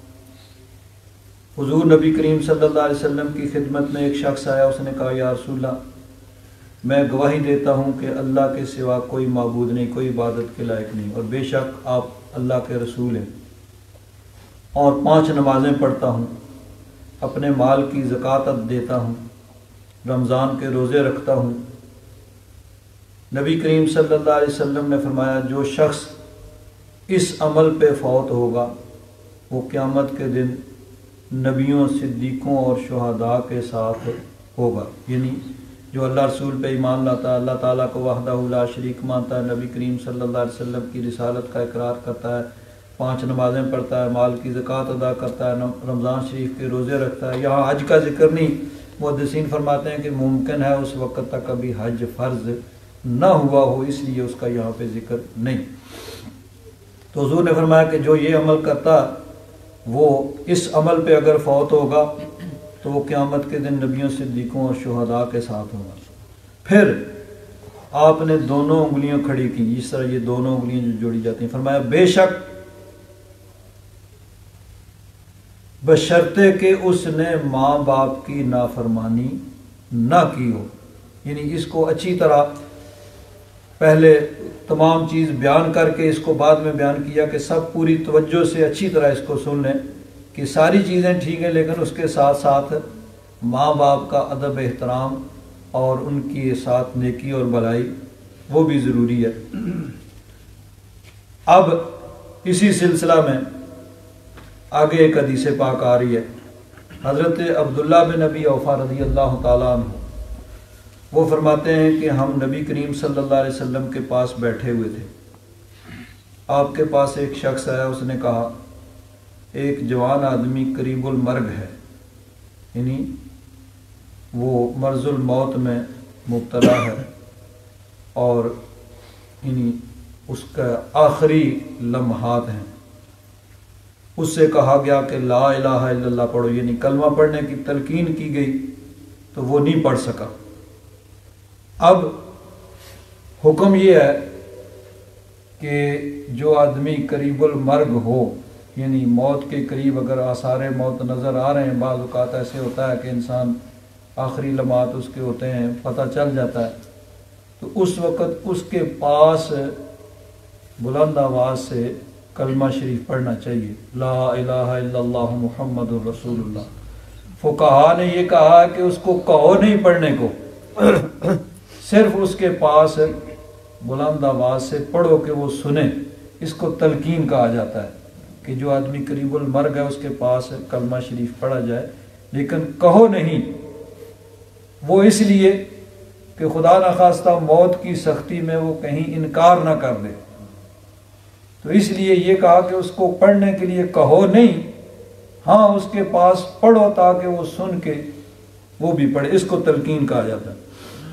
حضور نبی کریم صلی اللہ علیہ وسلم کی خدمت میں ایک شخص آیا، اس نے کہا یا رسول اللہ، میں گواہی دیتا ہوں کہ اللہ کے سوا کوئی معبود نہیں، کوئی عبادت کے لائق نہیں، اور بے شک آپ اللہ کے رسول ہیں، اور پانچ نمازیں پڑھتا ہوں، اپنے مال کی زکوٰۃ دیتا ہوں، رمضان کے روزے رکھتا ہوں۔ نبی کریم صلی اللہ علیہ وسلم نے فرمایا، جو شخص اس عمل پہ فوت ہوگا وہ قیامت کے دن نبیوں، صدیقوں اور شہداء کے ساتھ ہوگا، یعنی جو اللہ رسول پہ ایمان لاتا ہے، اللہ تعالیٰ کو وحدہ لا شریک مانتا ہے، نبی کریم صلی اللہ علیہ وسلم کی رسالت کا اقرار کرتا ہے، پانچ نمازیں پڑھتا ہے، مال کی زکوٰۃ ادا کرتا ہے، رمضان شریف کے روزے رکھتا ہے۔ یہاں حج کا ذکر نہیں، محدثین فرماتے ہیں کہ ممکن ہے اس وقت تک ابھی حج فرض نہ ہوا ہو، اس لیے اس کا یہاں پہ ذکر نہیں۔ تو حضور نے فرمایا کہ جو یہ عمل کرتا وہ اس عمل پہ اگر فوت ہوگا تو وہ قیامت کے دن نبیوں، صدیقوں اور شہداء کے ساتھ ہوگا۔ پھر آپ نے دونوں انگلیاں کھڑی کی، اس طرح یہ دونوں انگلیاں جو جوڑی جاتی ہیں، فرمایا بے شک بشرطے کہ اس نے ماں باپ کی نافرمانی نہ کی ہو، یعنی اس کو اچھی طرح پہلے تمام چیز بیان کر کے اس کو بعد میں بیان کیا کہ سب پوری توجہ سے اچھی طرح اس کو سن لیں کہ ساری چیزیں ٹھیک ہیں، لیکن اس کے ساتھ ساتھ ماں باپ کا ادب احترام اور ان کی ساتھ نیکی اور بھلائی وہ بھی ضروری ہے۔ اب اسی سلسلہ میں آگے ایک حدیث پاک آ رہی ہے، حضرت عبداللہ بن ابی اوفا رضی اللہ تعالیٰ عنہ وہ فرماتے ہیں کہ ہم نبی کریم صلی اللہ علیہ وسلم کے پاس بیٹھے ہوئے تھے، آپ کے پاس ایک شخص آیا، اس نے کہا ایک جوان آدمی قریب المرگ ہے، یعنی وہ مرض الموت میں مبتلا ہے اور یعنی اس کا آخری لمحات ہیں۔ اس سے کہا گیا کہ لا الہ الا اللہ پڑھو، یعنی کلمہ پڑھنے کی تلقین کی گئی تو وہ نہیں پڑھ سکا۔ اب حکم یہ ہے کہ جو آدمی قریب المرگ ہو، یعنی موت کے قریب اگر آثار موت نظر آ رہے ہیں، بعض اوقات ایسے ہوتا ہے کہ انسان آخری لمحات اس کے ہوتے ہیں، پتہ چل جاتا ہے، تو اس وقت اس کے پاس بلند آواز سے کلمہ شریف پڑھنا چاہیے، لا الہ الا اللہ محمد الرسول اللہ۔ فقہا نے یہ کہا کہ اس کو کہو نہیں پڑھنے کو، صرف اس کے پاس بلند آواز سے پڑھو کہ وہ سنے، اس کو تلقین کہا جاتا ہے کہ جو آدمی قریب المرگ ہے اس کے پاس کلمہ شریف پڑھا جائے، لیکن کہو نہیں۔ وہ اس لیے کہ خدا نخواستہ موت کی سختی میں وہ کہیں انکار نہ کر دے، تو اس لیے یہ کہا کہ اس کو پڑھنے کے لیے کہو نہیں، ہاں اس کے پاس پڑھو تاکہ وہ سن کے وہ بھی پڑھے، اس کو تلقین کہا جاتا ہے۔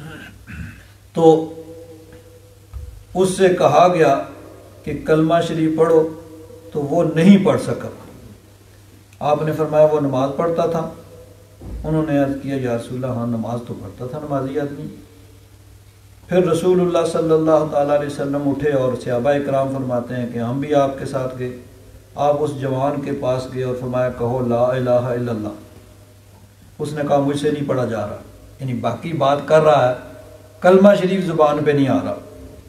تو اس سے کہا گیا کہ کلمہ شریف پڑھو، تو وہ نہیں پڑھ سکا۔ آپ نے فرمایا وہ نماز پڑھتا تھا؟ انہوں نے عرض کیا یا رسول اللہ ہاں نماز تو پڑھتا تھا، نمازی آدمی۔ پھر رسول اللہ صلی اللہ تعالیٰ علیہ وسلم اٹھے اور صحابہ اکرام فرماتے ہیں کہ ہم بھی آپ کے ساتھ گئے۔ آپ اس جوان کے پاس گئے اور فرمایا کہو لا الہ الا اللہ۔ اس نے کہا مجھ سے نہیں پڑھا جا رہا، یعنی باقی بات کر رہا ہے، کلمہ شریف زبان پہ نہیں آ رہا۔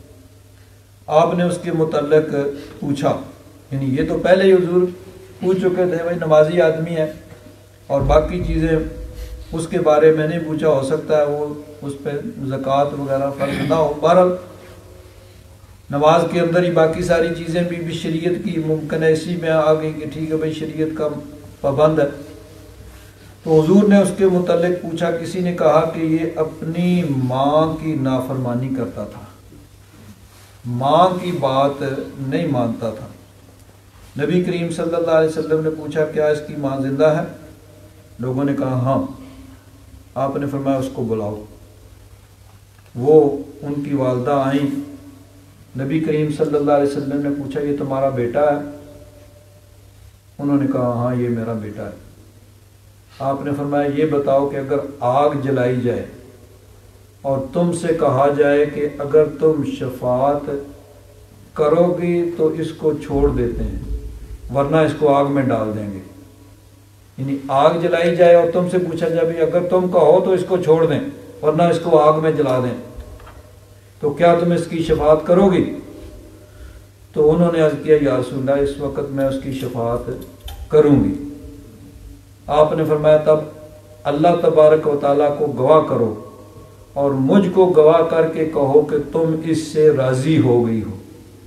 آپ نے اس کے متعلق پوچھا، یعنی یہ تو پہلے ہی حضور پوچھ چکے تھے، بھائی نمازی آدمی ہے اور باقی چیزیں اس کے بارے میں نہیں پوچھا، ہو سکتا ہے وہ اس پہ زکوٰۃ وغیرہ فرض نہ ہو، بہرحال نماز کے اندر ہی باقی ساری چیزیں بھی, بھی شریعت کی ممکن ہے اسی میں آ گئی کہ ٹھیک ہے بھائی شریعت کا پابند ہے۔ تو حضور نے اس کے متعلق پوچھا، کسی نے کہا کہ یہ اپنی ماں کی نافرمانی کرتا تھا، ماں کی بات نہیں مانتا تھا۔ نبی کریم صلی اللہ علیہ وسلم نے پوچھا کیا اس کی ماں زندہ ہے؟ لوگوں نے کہا ہاں۔ آپ نے فرمایا اس کو بلاؤ۔ وہ ان کی والدہ آئیں، نبی کریم صلی اللہ علیہ وسلم نے پوچھا یہ تمہارا بیٹا ہے؟ انہوں نے کہا ہاں یہ میرا بیٹا ہے۔ آپ نے فرمایا یہ بتاؤ کہ اگر آگ جلائی جائے اور تم سے کہا جائے کہ اگر تم شفاعت کرو گی تو اس کو چھوڑ دیتے ہیں ورنہ اس کو آگ میں ڈال دیں گے. یعنی آگ جلائی جائے اور تم سے پوچھا جائے بھی اگر تم کہو تو اس کو چھوڑ دیں ورنہ اس کو آگ میں جلا دیں تو کیا تم اس کی شفاعت کرو گی؟ تو انہوں نے عرض کیا یا رسول اللہ اس وقت میں اس کی شفاعت کروں گی. آپ نے فرمایا تب اللہ تبارک و تعالیٰ کو گواہ کرو اور مجھ کو گواہ کر کے کہو کہ تم اس سے راضی ہو گئی ہو.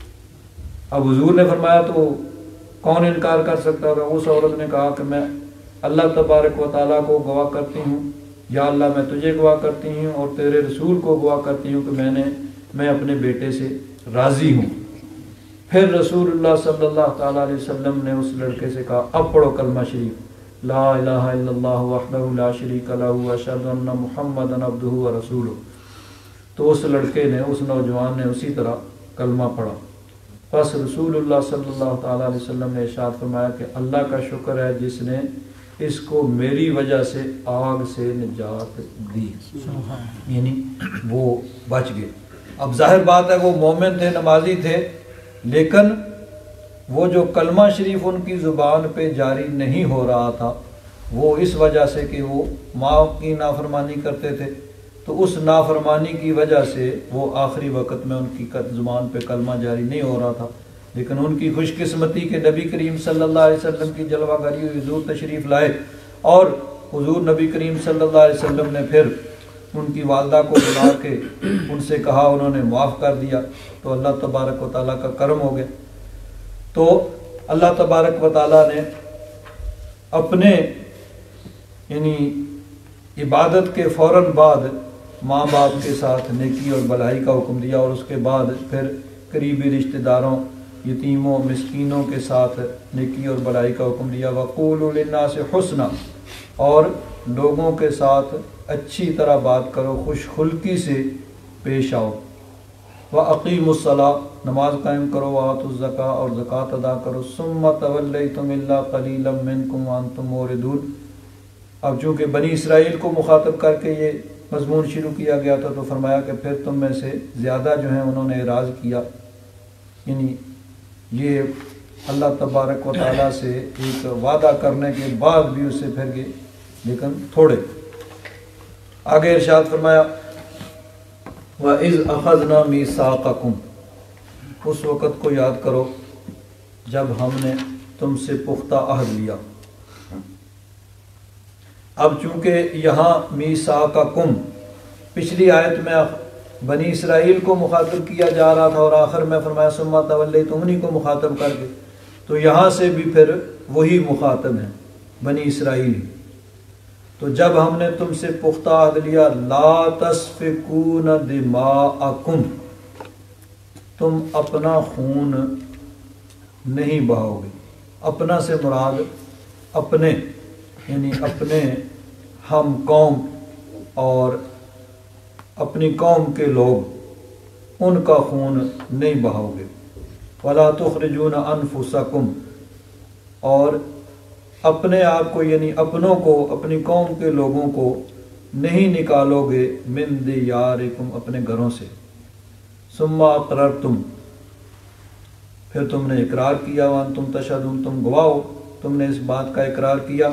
اب حضور نے فرمایا تو کون انکار کر سکتا تھا؟ اس عورت نے کہا کہ میں اللہ تبارک و تعالیٰ کو گواہ کرتی ہوں، یا اللہ میں تجھے گواہ کرتی ہوں اور تیرے رسول کو گواہ کرتی ہوں کہ میں نے میں اپنے بیٹے سے راضی ہوں. پھر رسول اللہ صلی اللہ تعالیٰ علیہ وسلم نے اس لڑکے سے کہا اب پڑھو کلمہ شریف لا الہ الا اللہ وحدہ لا شریک لہ اشہد ان محمدا عبدہ ورسولہ. تو اس لڑکے نے اس نوجوان نے اسی طرح کلمہ پڑھا. بس رسول اللہ صلی اللہ تعالیٰ علیہ وسلم نے ارشاد فرمایا کہ اللہ کا شکر ہے جس نے اس کو میری وجہ سے آگ سے نجات دی، یعنی وہ بچ گئے. اب ظاہر بات ہے وہ مومن تھے، نمازی تھے، لیکن وہ جو کلمہ شریف ان کی زبان پہ جاری نہیں ہو رہا تھا وہ اس وجہ سے کہ وہ ماں کی نافرمانی کرتے تھے، تو اس نافرمانی کی وجہ سے وہ آخری وقت میں ان کی زبان پہ کلمہ جاری نہیں ہو رہا تھا. لیکن ان کی خوش قسمتی کہ نبی کریم صلی اللہ علیہ وسلم کی جلوہ گری ہوئی حضور تشریف لائے اور حضور نبی کریم صلی اللہ علیہ وسلم نے پھر ان کی والدہ کو بلا کے ان سے کہا، انہوں نے معاف کر دیا. تو اللہ تبارک و تعالیٰ کا کرم ہو گیا. تو اللہ تبارک و تعالیٰ نے اپنے یعنی عبادت کے فوراً بعد ماں باپ کے ساتھ نیکی اور بلائی کا حکم دیا، اور اس کے بعد پھر قریبی رشتہ داروں، یتیموں، مسکینوں کے ساتھ نیکی اور بلائی کا حکم دیا. وَقُولُوا لِلنَّاسِ حُسْنًا، اور لوگوں کے ساتھ اچھی طرح بات کرو، خوش خلقی سے پیش آؤ. وَأَقِيمُوا الصَّلَاةَ، نماز قائم کرو. وَآتُوا الزَّكَاةَ، اور زکوٰۃ ادا کرو. ثُمَّ تَوَلَّيْتُمْ إِلَّا قَلِيلًا مِّنكُمْ وَأَنتُم مُّعْرِضُونَ. اب چونکہ بنی اسرائیل کو مخاطب کر کے یہ مضمون شروع کیا گیا تھا تو فرمایا کہ پھر تم میں سے زیادہ جو ہیں انہوں نے اعراض کیا. یعنی یہ اللہ تبارک و تعالیٰ سے ایک وعدہ کرنے کے بعد بھی اس سے پھر گئے، لیکن تھوڑے. آگے ارشاد فرمایا وَإِذْ أَخَذْنَا مِيثَاقَكُمْ، اس وقت کو یاد کرو جب ہم نے تم سے پختہ عہد لیا. اب چونکہ یہاں میثاقکم پچھلی آیت میں بنی اسرائیل کو مخاطب کیا جا رہا تھا اور آخر میں فرمایا ثم تولیتم، انہی کو مخاطب کر کے، تو یہاں سے بھی پھر وہی مخاطب ہیں بنی اسرائیل. تو جب ہم نے تم سے پختہ عہد لیا لا تسفکون دماءکم، تم اپنا خون نہیں بہاؤ گے. اپنا سے مراد اپنے یعنی اپنے ہم قوم اور اپنی قوم کے لوگ، ان کا خون نہیں بہاؤ گے. وَلَا تُخْرِجُونَ أَنفُسَكُمْ، اور اپنے آپ کو یعنی اپنوں کو، اپنی قوم کے لوگوں کو نہیں نکالو گے مِن دِيَارِكُمْ، اپنے گھروں سے. ثُمَّ أَقْرَرْتُمْ، پھر تم نے اقرار کیا. وَأَنْتُمْ تَشْهَدُونَ، تم گواہ ہو، تم نے اس بات کا اقرار کیا.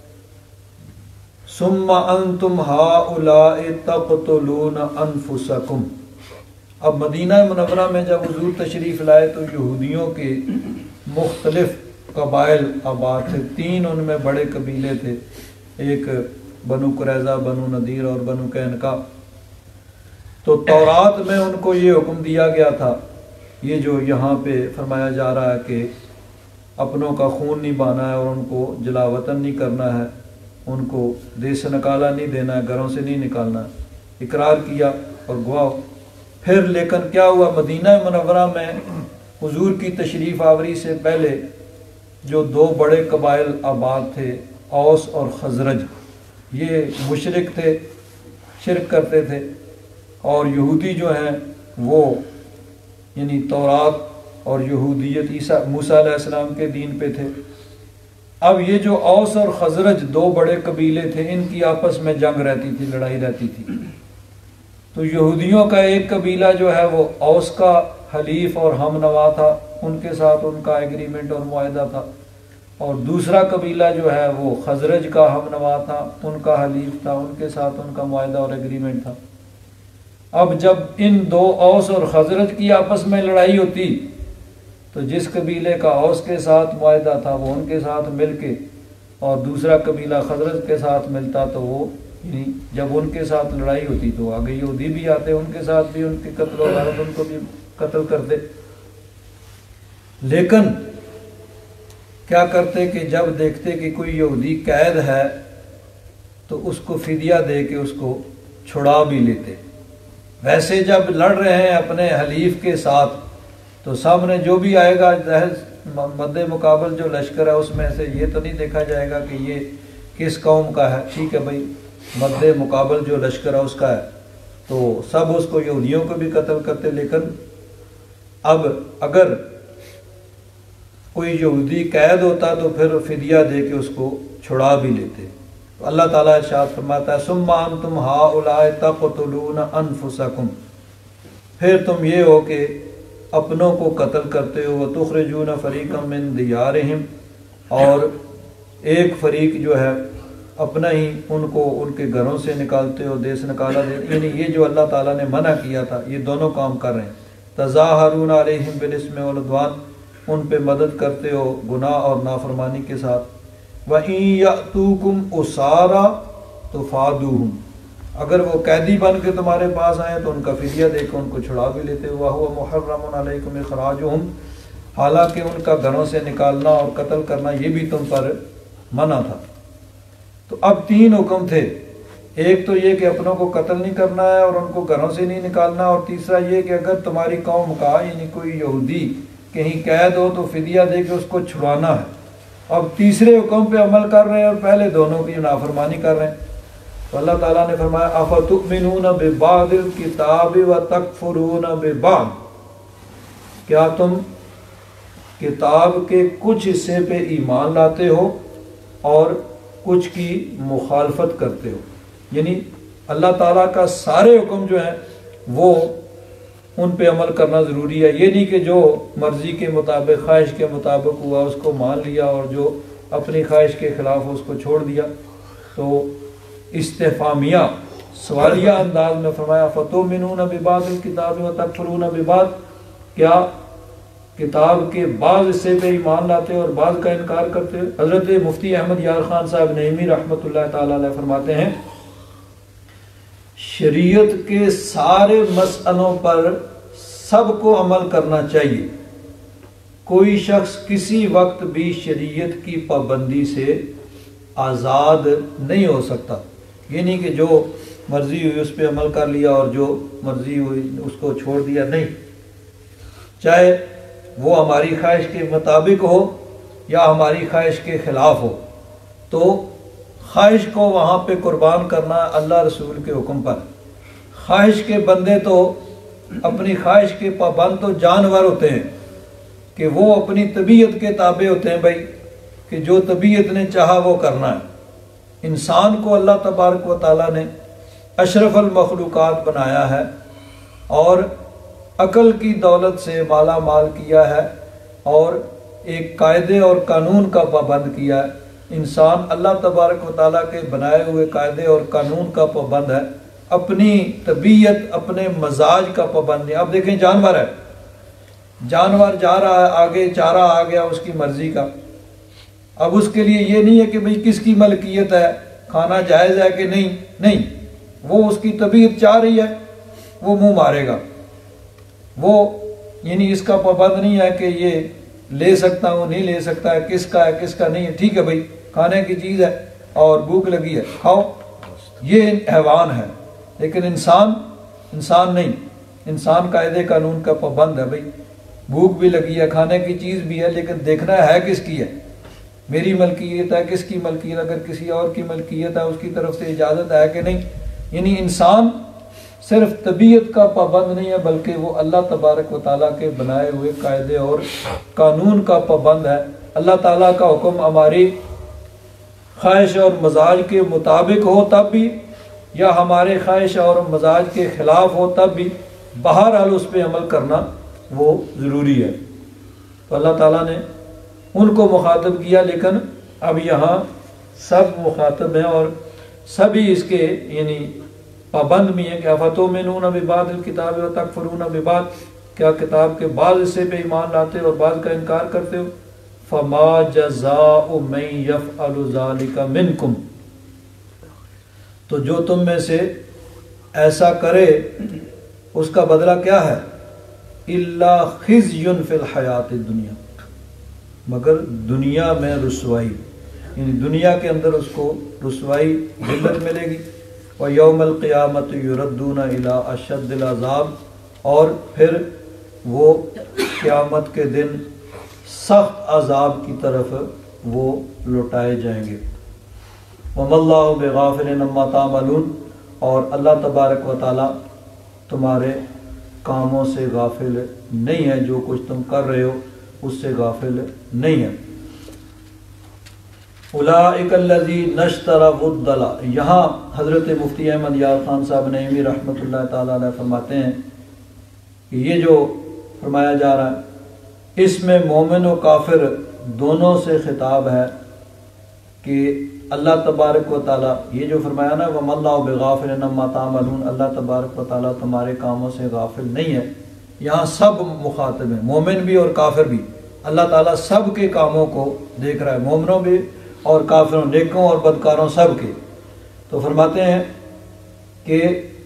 ثم انتم هؤلاء تقتلون انفسکم، اب مدینہ منورہ میں جب حضور تشریف لائے تو یہودیوں کے مختلف قبائل آباد تھے. تین ان میں بڑے قبیلے تھے، ایک بنو قریظہ، بنو نذیر اور بنو قینقاع. تو تورات میں ان کو یہ حکم دیا گیا تھا، یہ جو یہاں پہ فرمایا جا رہا ہے کہ اپنوں کا خون نہیں بہانا ہے اور ان کو جلا وطن نہیں کرنا ہے، ان کو دیش سے نکالا نہیں دینا ہے، گھروں سے نہیں نکالنا ہے. اقرار کیا اور گواہ. پھر لیکن کیا ہوا، مدینہ منورہ میں حضور کی تشریف آوری سے پہلے جو دو بڑے قبائل آباد تھے، اوس اور خزرج، یہ مشرک تھے، شرک کرتے تھے، اور یہودی جو ہیں وہ یعنی تورات اور یہودیت عیسیٰ موسیٰ علیہ السلام کے دین پہ تھے. اب یہ جو اوس اور خزرج دو بڑے قبیلے تھے، ان کی آپس میں جنگ رہتی تھی، لڑائی رہتی تھی. تو یہودیوں کا ایک قبیلہ جو ہے وہ اوس کا حلیف اور ہم نوا تھا، ان کے ساتھ ان کا ایگریمنٹ اور معاہدہ تھا، اور دوسرا قبیلہ جو ہے وہ خزرج کا ہم نوا تھا، ان کا حلیف تھا، ان کے ساتھ ان کا معاہدہ اور ایگریمنٹ تھا۔ اب جب ان دو اوس اور خزرج کی آپس میں لڑائی ہوتی تو جس قبیلے کا اوس کے ساتھ معاہدہ تھا وہ ان کے ساتھ مل کے، اور دوسرا قبیلہ خزرج کے ساتھ ملتا تو وہ یعنی جب ان کے ساتھ لڑائی ہوتی تو آگے یہودی بھی آتے، ان کے ساتھ بھی ان کی قتل و غارت، ان کو بھی قتل کرتے۔ لیکن کیا کرتے کہ جب دیکھتے کہ کوئی یہودی قید ہے تو اس کو فدیہ دے کے اس کو چھڑا بھی لیتے۔ ویسے جب لڑ رہے ہیں اپنے حلیف کے ساتھ تو سامنے جو بھی آئے گا مد مقابل جو لشکر ہے اس میں سے یہ تو نہیں دیکھا جائے گا کہ یہ کس قوم کا ہے، ٹھیک ہے بھائی، مد مقابل جو لشکر ہے اس کا ہے، تو سب اس کو یہودیوں کو بھی قتل کرتے۔ لیکن اب اگر کوئی یہودی قید ہوتا تو پھر فدیہ دے کے اس کو چھڑا بھی لیتے۔ تو اللہ تعالیٰ ارشاد فرماتا ہے ثم انتم ہؤلاء تقتلون انفسکم، پھر تم یہ ہو کہ اپنوں کو قتل کرتے ہو، وتخرجون فریقا من دیارہم، اور ایک فریق جو ہے اپنا ہی ان کو ان کے گھروں سے نکالتے ہو، دیس نکالا دے، یعنی یہ جو اللہ تعالیٰ نے منع کیا تھا یہ دونوں کام کر رہے ہیں۔ تظاہرون علیہم بالاسم والعدوان، ان پہ مدد کرتے ہو گناہ اور نافرمانی کے ساتھ۔ وَإِن يَأْتُوكُمْ أُسَارَىٰ تُفَادُوهُمْ، اگر وہ قیدی بن کے تمہارے پاس آئیں تو ان کا فدیہ دے کے ان کو چھڑا بھی لیتے۔ وَهُوَ مُحَرَّمٌ عَلَيْكُمْ إِخْرَاجُهُمْ، حالانکہ ان کا گھروں سے نکالنا اور قتل کرنا یہ بھی تم پر منع تھا۔ تو اب تین حکم تھے، ایک تو یہ کہ اپنوں کو قتل نہیں کرنا ہے اور ان کو گھروں سے نہیں نکالنا، اور تیسرا یہ کہ اگر تمہاری قوم کا یعنی کوئی یہودی کہیں قید ہو تو فدیہ دے کے اس کو چھڑانا ہے۔ اب تیسرے حکم پہ عمل کر رہے ہیں اور پہلے دونوں کی نافرمانی کر رہے ہیں۔ تو اللہ تعالیٰ نے فرمایا افتؤمنون ببعض الکتاب وتکفرون ببعض، کیا تم کتاب کے کچھ حصے پہ ایمان لاتے ہو اور کچھ کی مخالفت کرتے ہو؟ یعنی اللہ تعالیٰ کا سارے حکم جو ہیں وہ ان پہ عمل کرنا ضروری ہے، یہ نہیں کہ جو مرضی کے مطابق خواہش کے مطابق ہوا اس کو مان لیا اور جو اپنی خواہش کے خلاف اس کو چھوڑ دیا۔ تو استفہامیہ سوالیہ انداز میں فرمایا فتؤمنون ببعض الکتاب وتکفرون ببعض، کیا کتاب کے بعض حصے پہ ایمان لاتے اور بعض کا انکار کرتے؟ حضرت مفتی احمد یار خان صاحب نعیمی رحمۃ اللہ تعالی علیہ فرماتے ہیں شریعت کے سارے مسئلوں پر سب کو عمل کرنا چاہیے، کوئی شخص کسی وقت بھی شریعت کی پابندی سے آزاد نہیں ہو سکتا، یہ نہیں کہ جو مرضی ہوئی اس پہ عمل کر لیا اور جو مرضی ہوئی اس کو چھوڑ دیا، نہیں، چاہے وہ ہماری خواہش کے مطابق ہو یا ہماری خواہش کے خلاف ہو، تو خواہش کو وہاں پہ قربان کرنا اللہ رسول کے حکم پر۔ خواہش کے بندے تو اپنی خواہش کے پابند تو جانور ہوتے ہیں کہ وہ اپنی طبیعت کے تابع ہوتے ہیں، بھائی کہ جو طبیعت نے چاہا وہ کرنا ہے۔ انسان کو اللہ تبارک و تعالیٰ نے اشرف المخلوقات بنایا ہے اور عقل کی دولت سے مالا مال کیا ہے اور ایک قاعدے اور قانون کا پابند کیا ہے۔ انسان اللہ تبارک و تعالیٰ کے بنائے ہوئے قاعدے اور قانون کا پابند ہے، اپنی طبیعت اپنے مزاج کا پابند ہے۔ اب دیکھیں جانور ہے، جانور جا رہا ہے آگے، چارہ آ گیا اس کی مرضی کا، اب اس کے لیے یہ نہیں ہے کہ بھئی کس کی ملکیت ہے، کھانا جائز ہے کہ نہیں، نہیں، وہ اس کی طبیعت چاہ رہی ہے وہ منہ مارے گا، وہ یعنی اس کا پابند نہیں ہے کہ یہ لے سکتا ہوں نہیں لے سکتا ہے، کس کا ہے کس کا نہیں ہے، ٹھیک ہے بھائی کھانے کی چیز ہے اور بھوک لگی ہے کھاؤ، یہ حیوان ہے۔ لیکن انسان انسان نہیں، انسان قاعدے قانون کا پابند ہے، بھائی بھوک بھی لگی ہے کھانے کی چیز بھی ہے، لیکن دیکھنا ہے کس کی ہے، میری ملکیت ہے کس کی ملکیت، اگر کسی اور کی ملکیت ہے اس کی طرف سے اجازت ہے کہ نہیں۔ یعنی انسان صرف طبیعت کا پابند نہیں ہے بلکہ وہ اللہ تبارک و تعالیٰ کے بنائے ہوئے قاعدے اور قانون کا پابند ہے۔ اللہ تعالیٰ کا حکم ہماری خواہش اور مزاج کے مطابق ہو تب بھی، یا ہمارے خواہش اور مزاج کے خلاف ہو تب بھی بہرحال اس پہ عمل کرنا وہ ضروری ہے۔ تو اللہ تعالیٰ نے ان کو مخاطب کیا، لیکن اب یہاں سب مخاطب ہیں اور سبھی اس کے یعنی پابند بھی ہیں کہ افتؤمنون ببعض الکتاب وتکفرون ببعض، کیا کتاب کے بعض حصے پہ ایمان لاتے ہو اور بعض کا انکار کرتے ہو؟ فما جزاء من یفعل ذلک منکم، تو جو تم میں سے ایسا کرے اس کا بدلہ کیا ہے؟ الا خزی فی الحیات الدنیا، مگر دنیا میں رسوائی، یعنی دنیا کے اندر اس کو رسوائی ذلت ملے گی۔ وَيَوْمَ الْقِيَامَةِ يُرَدُّونَ إِلَىٰ أَشَدِّ الْعَذَابِ، اور پھر وہ قیامت کے دن سخت عذاب کی طرف وہ لوٹائے جائیں گے۔ وَمَا اللَّهُ بِغَافِلٍ عَمَّا تَعْمَلُونَ، اور اللہ تبارک و تعالیٰ تمہارے کاموں سے غافل نہیں ہے، جو کچھ تم کر رہے ہو اس سے غافل نہیں ہے۔ اولئک الذین اشتروا الضلالۃ، یہاں حضرت مفتی احمد یار خان صاحب نعیمی رحمۃ اللہ تعالیٰ علیہ فرماتے ہیں کہ یہ جو فرمایا جا رہا ہے اس میں مومن و کافر دونوں سے خطاب ہے کہ اللہ تبارک و تعالیٰ، یہ جو فرمایا نا وَمَا اللَّهُ بِغَافِلٍ عَمَّا تَعْمَلُونَ، اللہ تبارک و تعالیٰ تمہارے کاموں سے غافل نہیں ہے، یہاں سب مخاطب ہیں، مومن بھی اور کافر بھی۔ اللہ تعالیٰ سب کے کاموں کو دیکھ رہا ہے، مومنوں بھی اور کافروں، نیکوں اور بدکاروں سب کے۔ تو فرماتے ہیں کہ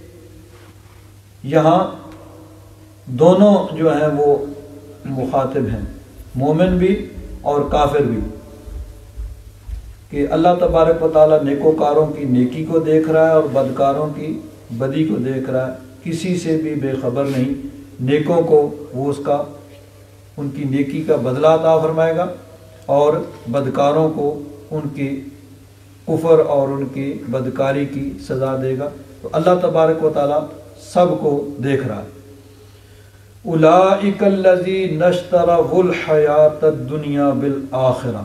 یہاں دونوں جو ہیں وہ مخاطب ہیں، مومن بھی اور کافر بھی، کہ اللہ تبارک و تعالیٰ نیکوکاروں کی نیکی کو دیکھ رہا ہے اور بدکاروں کی بدی کو دیکھ رہا ہے، کسی سے بھی بے خبر نہیں۔ نیکوں کو وہ اس کا ان کی نیکی کا بدلہ عطا فرمائے گا اور بدکاروں کو ان کی کفر اور ان کی بدکاری کی سزا دے گا۔ تو اللہ تبارک و تعالیٰ سب کو دیکھ رہا ہے۔ اولئک الذین اشتروا الحیاۃ الدنیا بالآخرہ،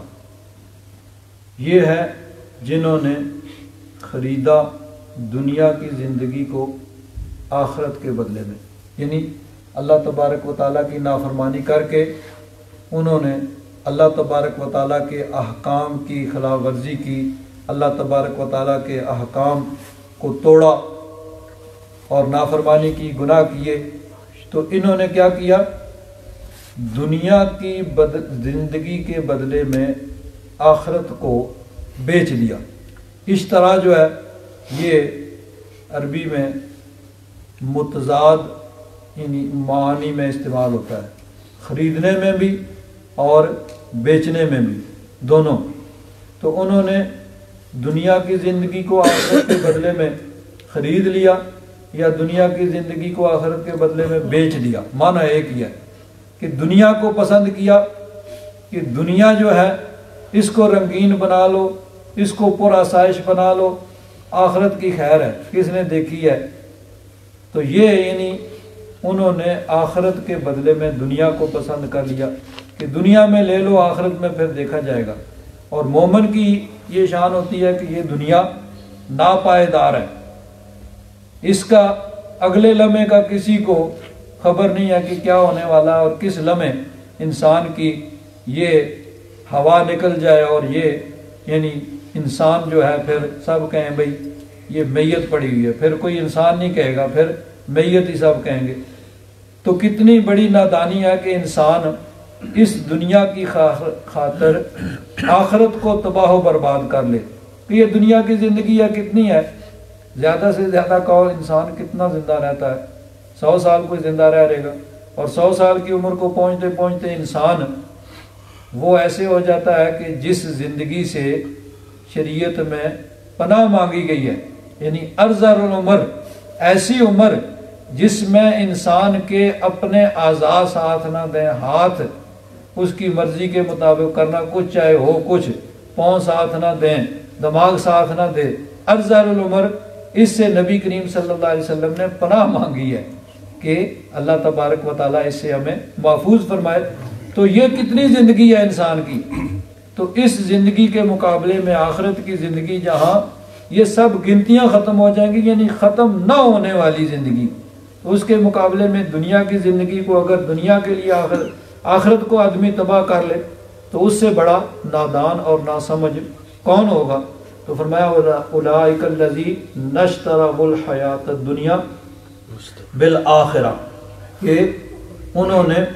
یہ ہے جنہوں نے خریدا دنیا کی زندگی کو آخرت کے بدلے میں، یعنی اللہ تبارک و تعالیٰ کی نافرمانی کر کے انہوں نے اللہ تبارک و تعالیٰ کے احکام کی خلاف ورزی کی، اللہ تبارک و تعالیٰ کے احکام کو توڑا اور نافرمانی کی، گناہ کیے، تو انہوں نے کیا کیا؟ دنیا کی بد زندگی کے بدلے میں آخرت کو بیچ دیا۔ اشترا جو ہے یہ عربی میں متضاد یعنی معنی میں استعمال ہوتا ہے، خریدنے میں بھی اور بیچنے میں بھی، دونوں۔ تو انہوں نے دنیا کی زندگی کو آخرت کے بدلے میں خرید لیا یا دنیا کی زندگی کو آخرت کے بدلے میں بیچ دیا، معنی ایک ہی ہے کہ دنیا کو پسند کیا کہ دنیا جو ہے اس کو رنگین بنا لو، اس کو پر آسائش بنا لو، آخرت کی خیر ہے، کس نے دیکھی ہے؟ تو یہ یعنی انہوں نے آخرت کے بدلے میں دنیا کو پسند کر لیا کہ دنیا میں لے لو، آخرت میں پھر دیکھا جائے گا۔ اور مومن کی یہ شان ہوتی ہے کہ یہ دنیا ناپائیدار ہے، اس کا اگلے لمحے کا کسی کو خبر نہیں ہے کہ کیا ہونے والا ہے، اور کس لمحے انسان کی یہ ہوا نکل جائے اور یہ یعنی انسان جو ہے پھر سب کہیں بھئی یہ میت پڑی ہوئی ہے، پھر کوئی انسان نہیں کہے گا، پھر میت ہی سب کہیں گے۔ تو کتنی بڑی نادانی ہے کہ انسان اس دنیا کی خاطر آخرت کو تباہ و برباد کر لے کہ یہ دنیا کی زندگی ہے کتنی ہے، زیادہ سے زیادہ کہو انسان کتنا زندہ رہتا ہے، سو سال کوئی زندہ رہ رہے گا، اور سو سال کی عمر کو پہنچتے پہنچتے انسان وہ ایسے ہو جاتا ہے کہ جس زندگی سے شریعت میں پناہ مانگی گئی ہے، یعنی ارذل العمر، ایسی عمر جس میں انسان کے اپنے اعضاء ساتھ نہ دیں، ہاتھ اس کی مرضی کے مطابق کرنا کچھ چاہے ہو کچھ، پاؤں ساتھ نہ دیں، دماغ ساتھ نہ دے، ارذل العمر، اس سے نبی کریم صلی اللہ علیہ وسلم نے پناہ مانگی ہے کہ اللہ تبارک و تعالیٰ اس سے ہمیں محفوظ فرمائے۔ تو یہ کتنی زندگی ہے انسان کی، تو اس زندگی کے مقابلے میں آخرت کی زندگی جہاں یہ سب گنتیاں ختم ہو جائیں گی، یعنی ختم نہ ہونے والی زندگی۔ اس کے مقابلے میں دنیا کی زندگی کو اگر دنیا کے لیے آخر آخرت کو آدمی تباہ کر لے تو اس سے بڑا نادان اور ناسمجھ کون ہوگا؟ تو فرمایا اولئک الذین اشتروا الحیات الدنیا بالآخرہ، کہ انہوں نے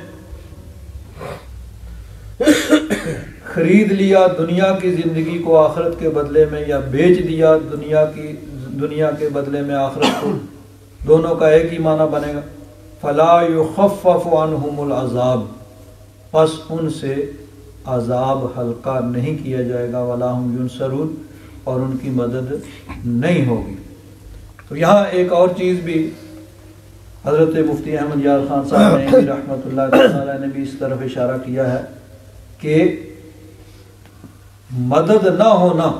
خرید لیا دنیا کی زندگی کو آخرت کے بدلے میں، یا بیچ دیا دنیا کی دنیا کے بدلے میں آخرت کو، دونوں کا ایک ہی معنی بنے گا۔ فلا یخفف عنہم العذاب، پس ان سے عذاب ہلکا نہیں کیا جائے گا، ولا ہم ینصرون، اور ان کی مدد نہیں ہوگی۔ تو یہاں ایک اور چیز بھی حضرت مفتی احمد یار خان صاحب نے رحمۃ اللہ تعالی نے بھی اس طرف اشارہ کیا ہے کہ مدد نہ ہونا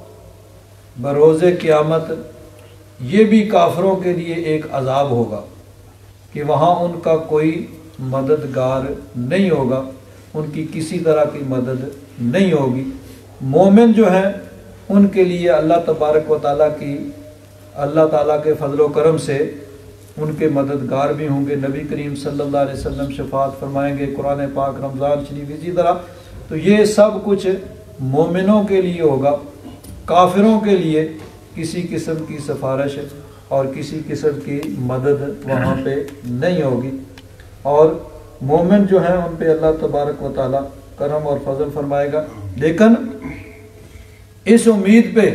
بروز قیامت یہ بھی کافروں کے لیے ایک عذاب ہوگا، کہ وہاں ان کا کوئی مددگار نہیں ہوگا، ان کی کسی طرح کی مدد نہیں ہوگی۔ مومن جو ہیں ان کے لیے اللہ تبارک و تعالیٰ کی اللہ تعالیٰ کے فضل و کرم سے ان کے مددگار بھی ہوں گے۔ نبی کریم صلی اللہ علیہ وسلم شفاعت فرمائیں گے، قرآن پاک، رمضان شریف، اسی طرح۔ تو یہ سب کچھ مومنوں کے لیے ہوگا، کافروں کے لیے کسی قسم کی سفارش اور کسی قسم کی مدد وہاں پہ نہیں ہوگی، اور مومن جو ہیں ان پہ اللہ تبارک و تعالیٰ کرم اور فضل فرمائے گا۔ لیکن اس امید پہ،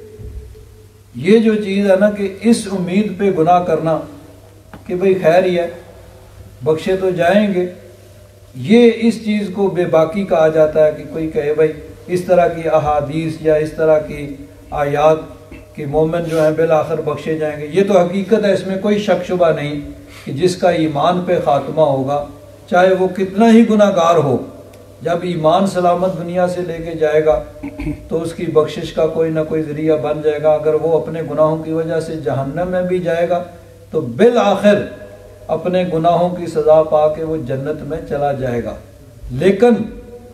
یہ جو چیز ہے نا کہ اس امید پہ گناہ کرنا کہ بھئی خیر ہی ہے، بخشے تو جائیں گے، یہ اس چیز کو بے باکی کہا جاتا ہے۔ کہ کوئی کہے بھئی اس طرح کی احادیث یا اس طرح کی آیات کہ مومن جو ہیں بالآخر بخشے جائیں گے، یہ تو حقیقت ہے، اس میں کوئی شک شبہ نہیں کہ جس کا ایمان پہ خاتمہ ہوگا، چاہے وہ کتنا ہی گناہ گار ہو، جب ایمان سلامت دنیا سے لے کے جائے گا تو اس کی بخشش کا کوئی نہ کوئی ذریعہ بن جائے گا۔ اگر وہ اپنے گناہوں کی وجہ سے جہنم میں بھی جائے گا تو بالآخر اپنے گناہوں کی سزا پا کے وہ جنت میں چلا جائے گا۔ لیکن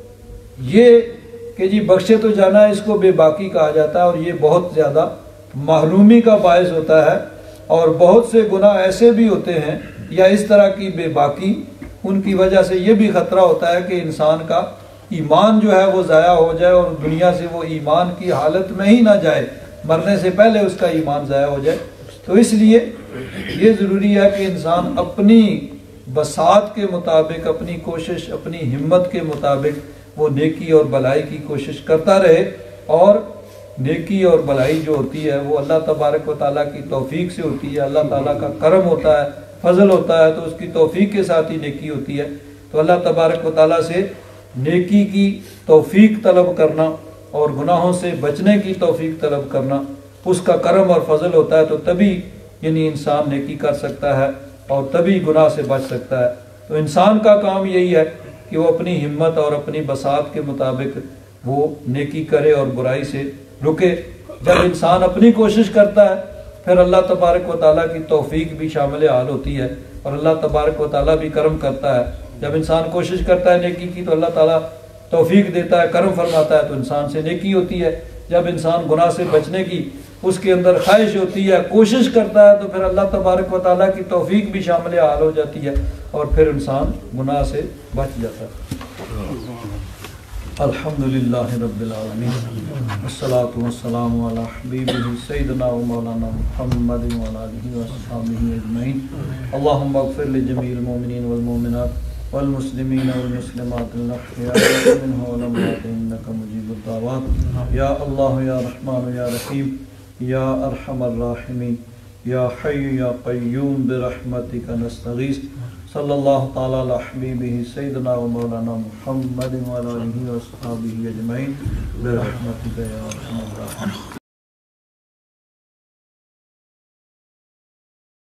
یہ کہ جی بخشے تو جانا ہے، اس کو بے باکی کہا جاتا ہے، اور یہ بہت زیادہ محرومی کا باعث ہوتا ہے۔ اور بہت سے گناہ ایسے بھی ہوتے ہیں یا اس طرح کی بے باکی، ان کی وجہ سے یہ بھی خطرہ ہوتا ہے کہ انسان کا ایمان جو ہے وہ ضائع ہو جائے، اور دنیا سے وہ ایمان کی حالت میں ہی نہ جائے، مرنے سے پہلے اس کا ایمان ضائع ہو جائے۔ تو اس لیے یہ ضروری ہے کہ انسان اپنی بساط کے مطابق، اپنی کوشش، اپنی ہمت کے مطابق وہ نیکی اور بلائی کی کوشش کرتا رہے، اور نیکی اور بلائی جو ہوتی ہے وہ اللہ تبارک و تعالیٰ کی توفیق سے ہوتی ہے، اللہ تعالیٰ کا کرم ہوتا ہے، فضل ہوتا ہے، تو اس کی توفیق کے ساتھ ہی نیکی ہوتی ہے۔ تو اللہ تبارک و تعالیٰ سے نیکی کی توفیق طلب کرنا اور گناہوں سے بچنے کی توفیق طلب کرنا اس کا کرم اور فضل ہوتا ہے، تو تبھی یعنی انسان نیکی کر سکتا ہے اور تبھی گناہ سے بچ سکتا ہے۔ تو انسان کا کام یہی ہے کہ وہ اپنی ہمت اور اپنی بساط کے مطابق وہ نیکی کرے اور برائی سے رکے۔ جب انسان اپنی کوشش کرتا ہے پھر اللہ تبارک و تعالیٰ کی توفیق بھی شامل حال ہوتی ہے، اور اللہ تبارک و تعالیٰ بھی کرم کرتا ہے۔ جب انسان کوشش کرتا ہے نیکی کی تو اللہ تعالیٰ توفیق دیتا ہے، کرم فرماتا ہے، تو انسان سے نیکی ہوتی ہے۔ جب انسان گناہ سے بچنے کی اس کے اندر خواہش ہوتی ہے، کوشش کرتا ہے، تو پھر اللہ تبارک و تعالیٰ کی توفیق بھی شامل حال ہو جاتی ہے، اور پھر انسان گناہ سے بچ جاتا ہے۔ الحمدللہ رب العالمین، والصلاة والسلام علی حبیبہ سیدنا و مولانا محمد وعلی آلہ وصحبہ اجمعین۔ اللہم اغفر لجمیع المؤمنین والمؤمنات والمسلمین والمسلمات الاحیاء منهم والاموات انک مجیب الدعوات۔ یا اللہ یا رحمان یا رحیم یا ارحم الراحمین یا حی یا قیوم برحمتک نستغیث۔ صلی اللہ تعالی علی حبیبہ سیدنا و مولانا محمد وعلی آلہ وصحبہ اجمعین برحمتک یا ارحم الراحمین۔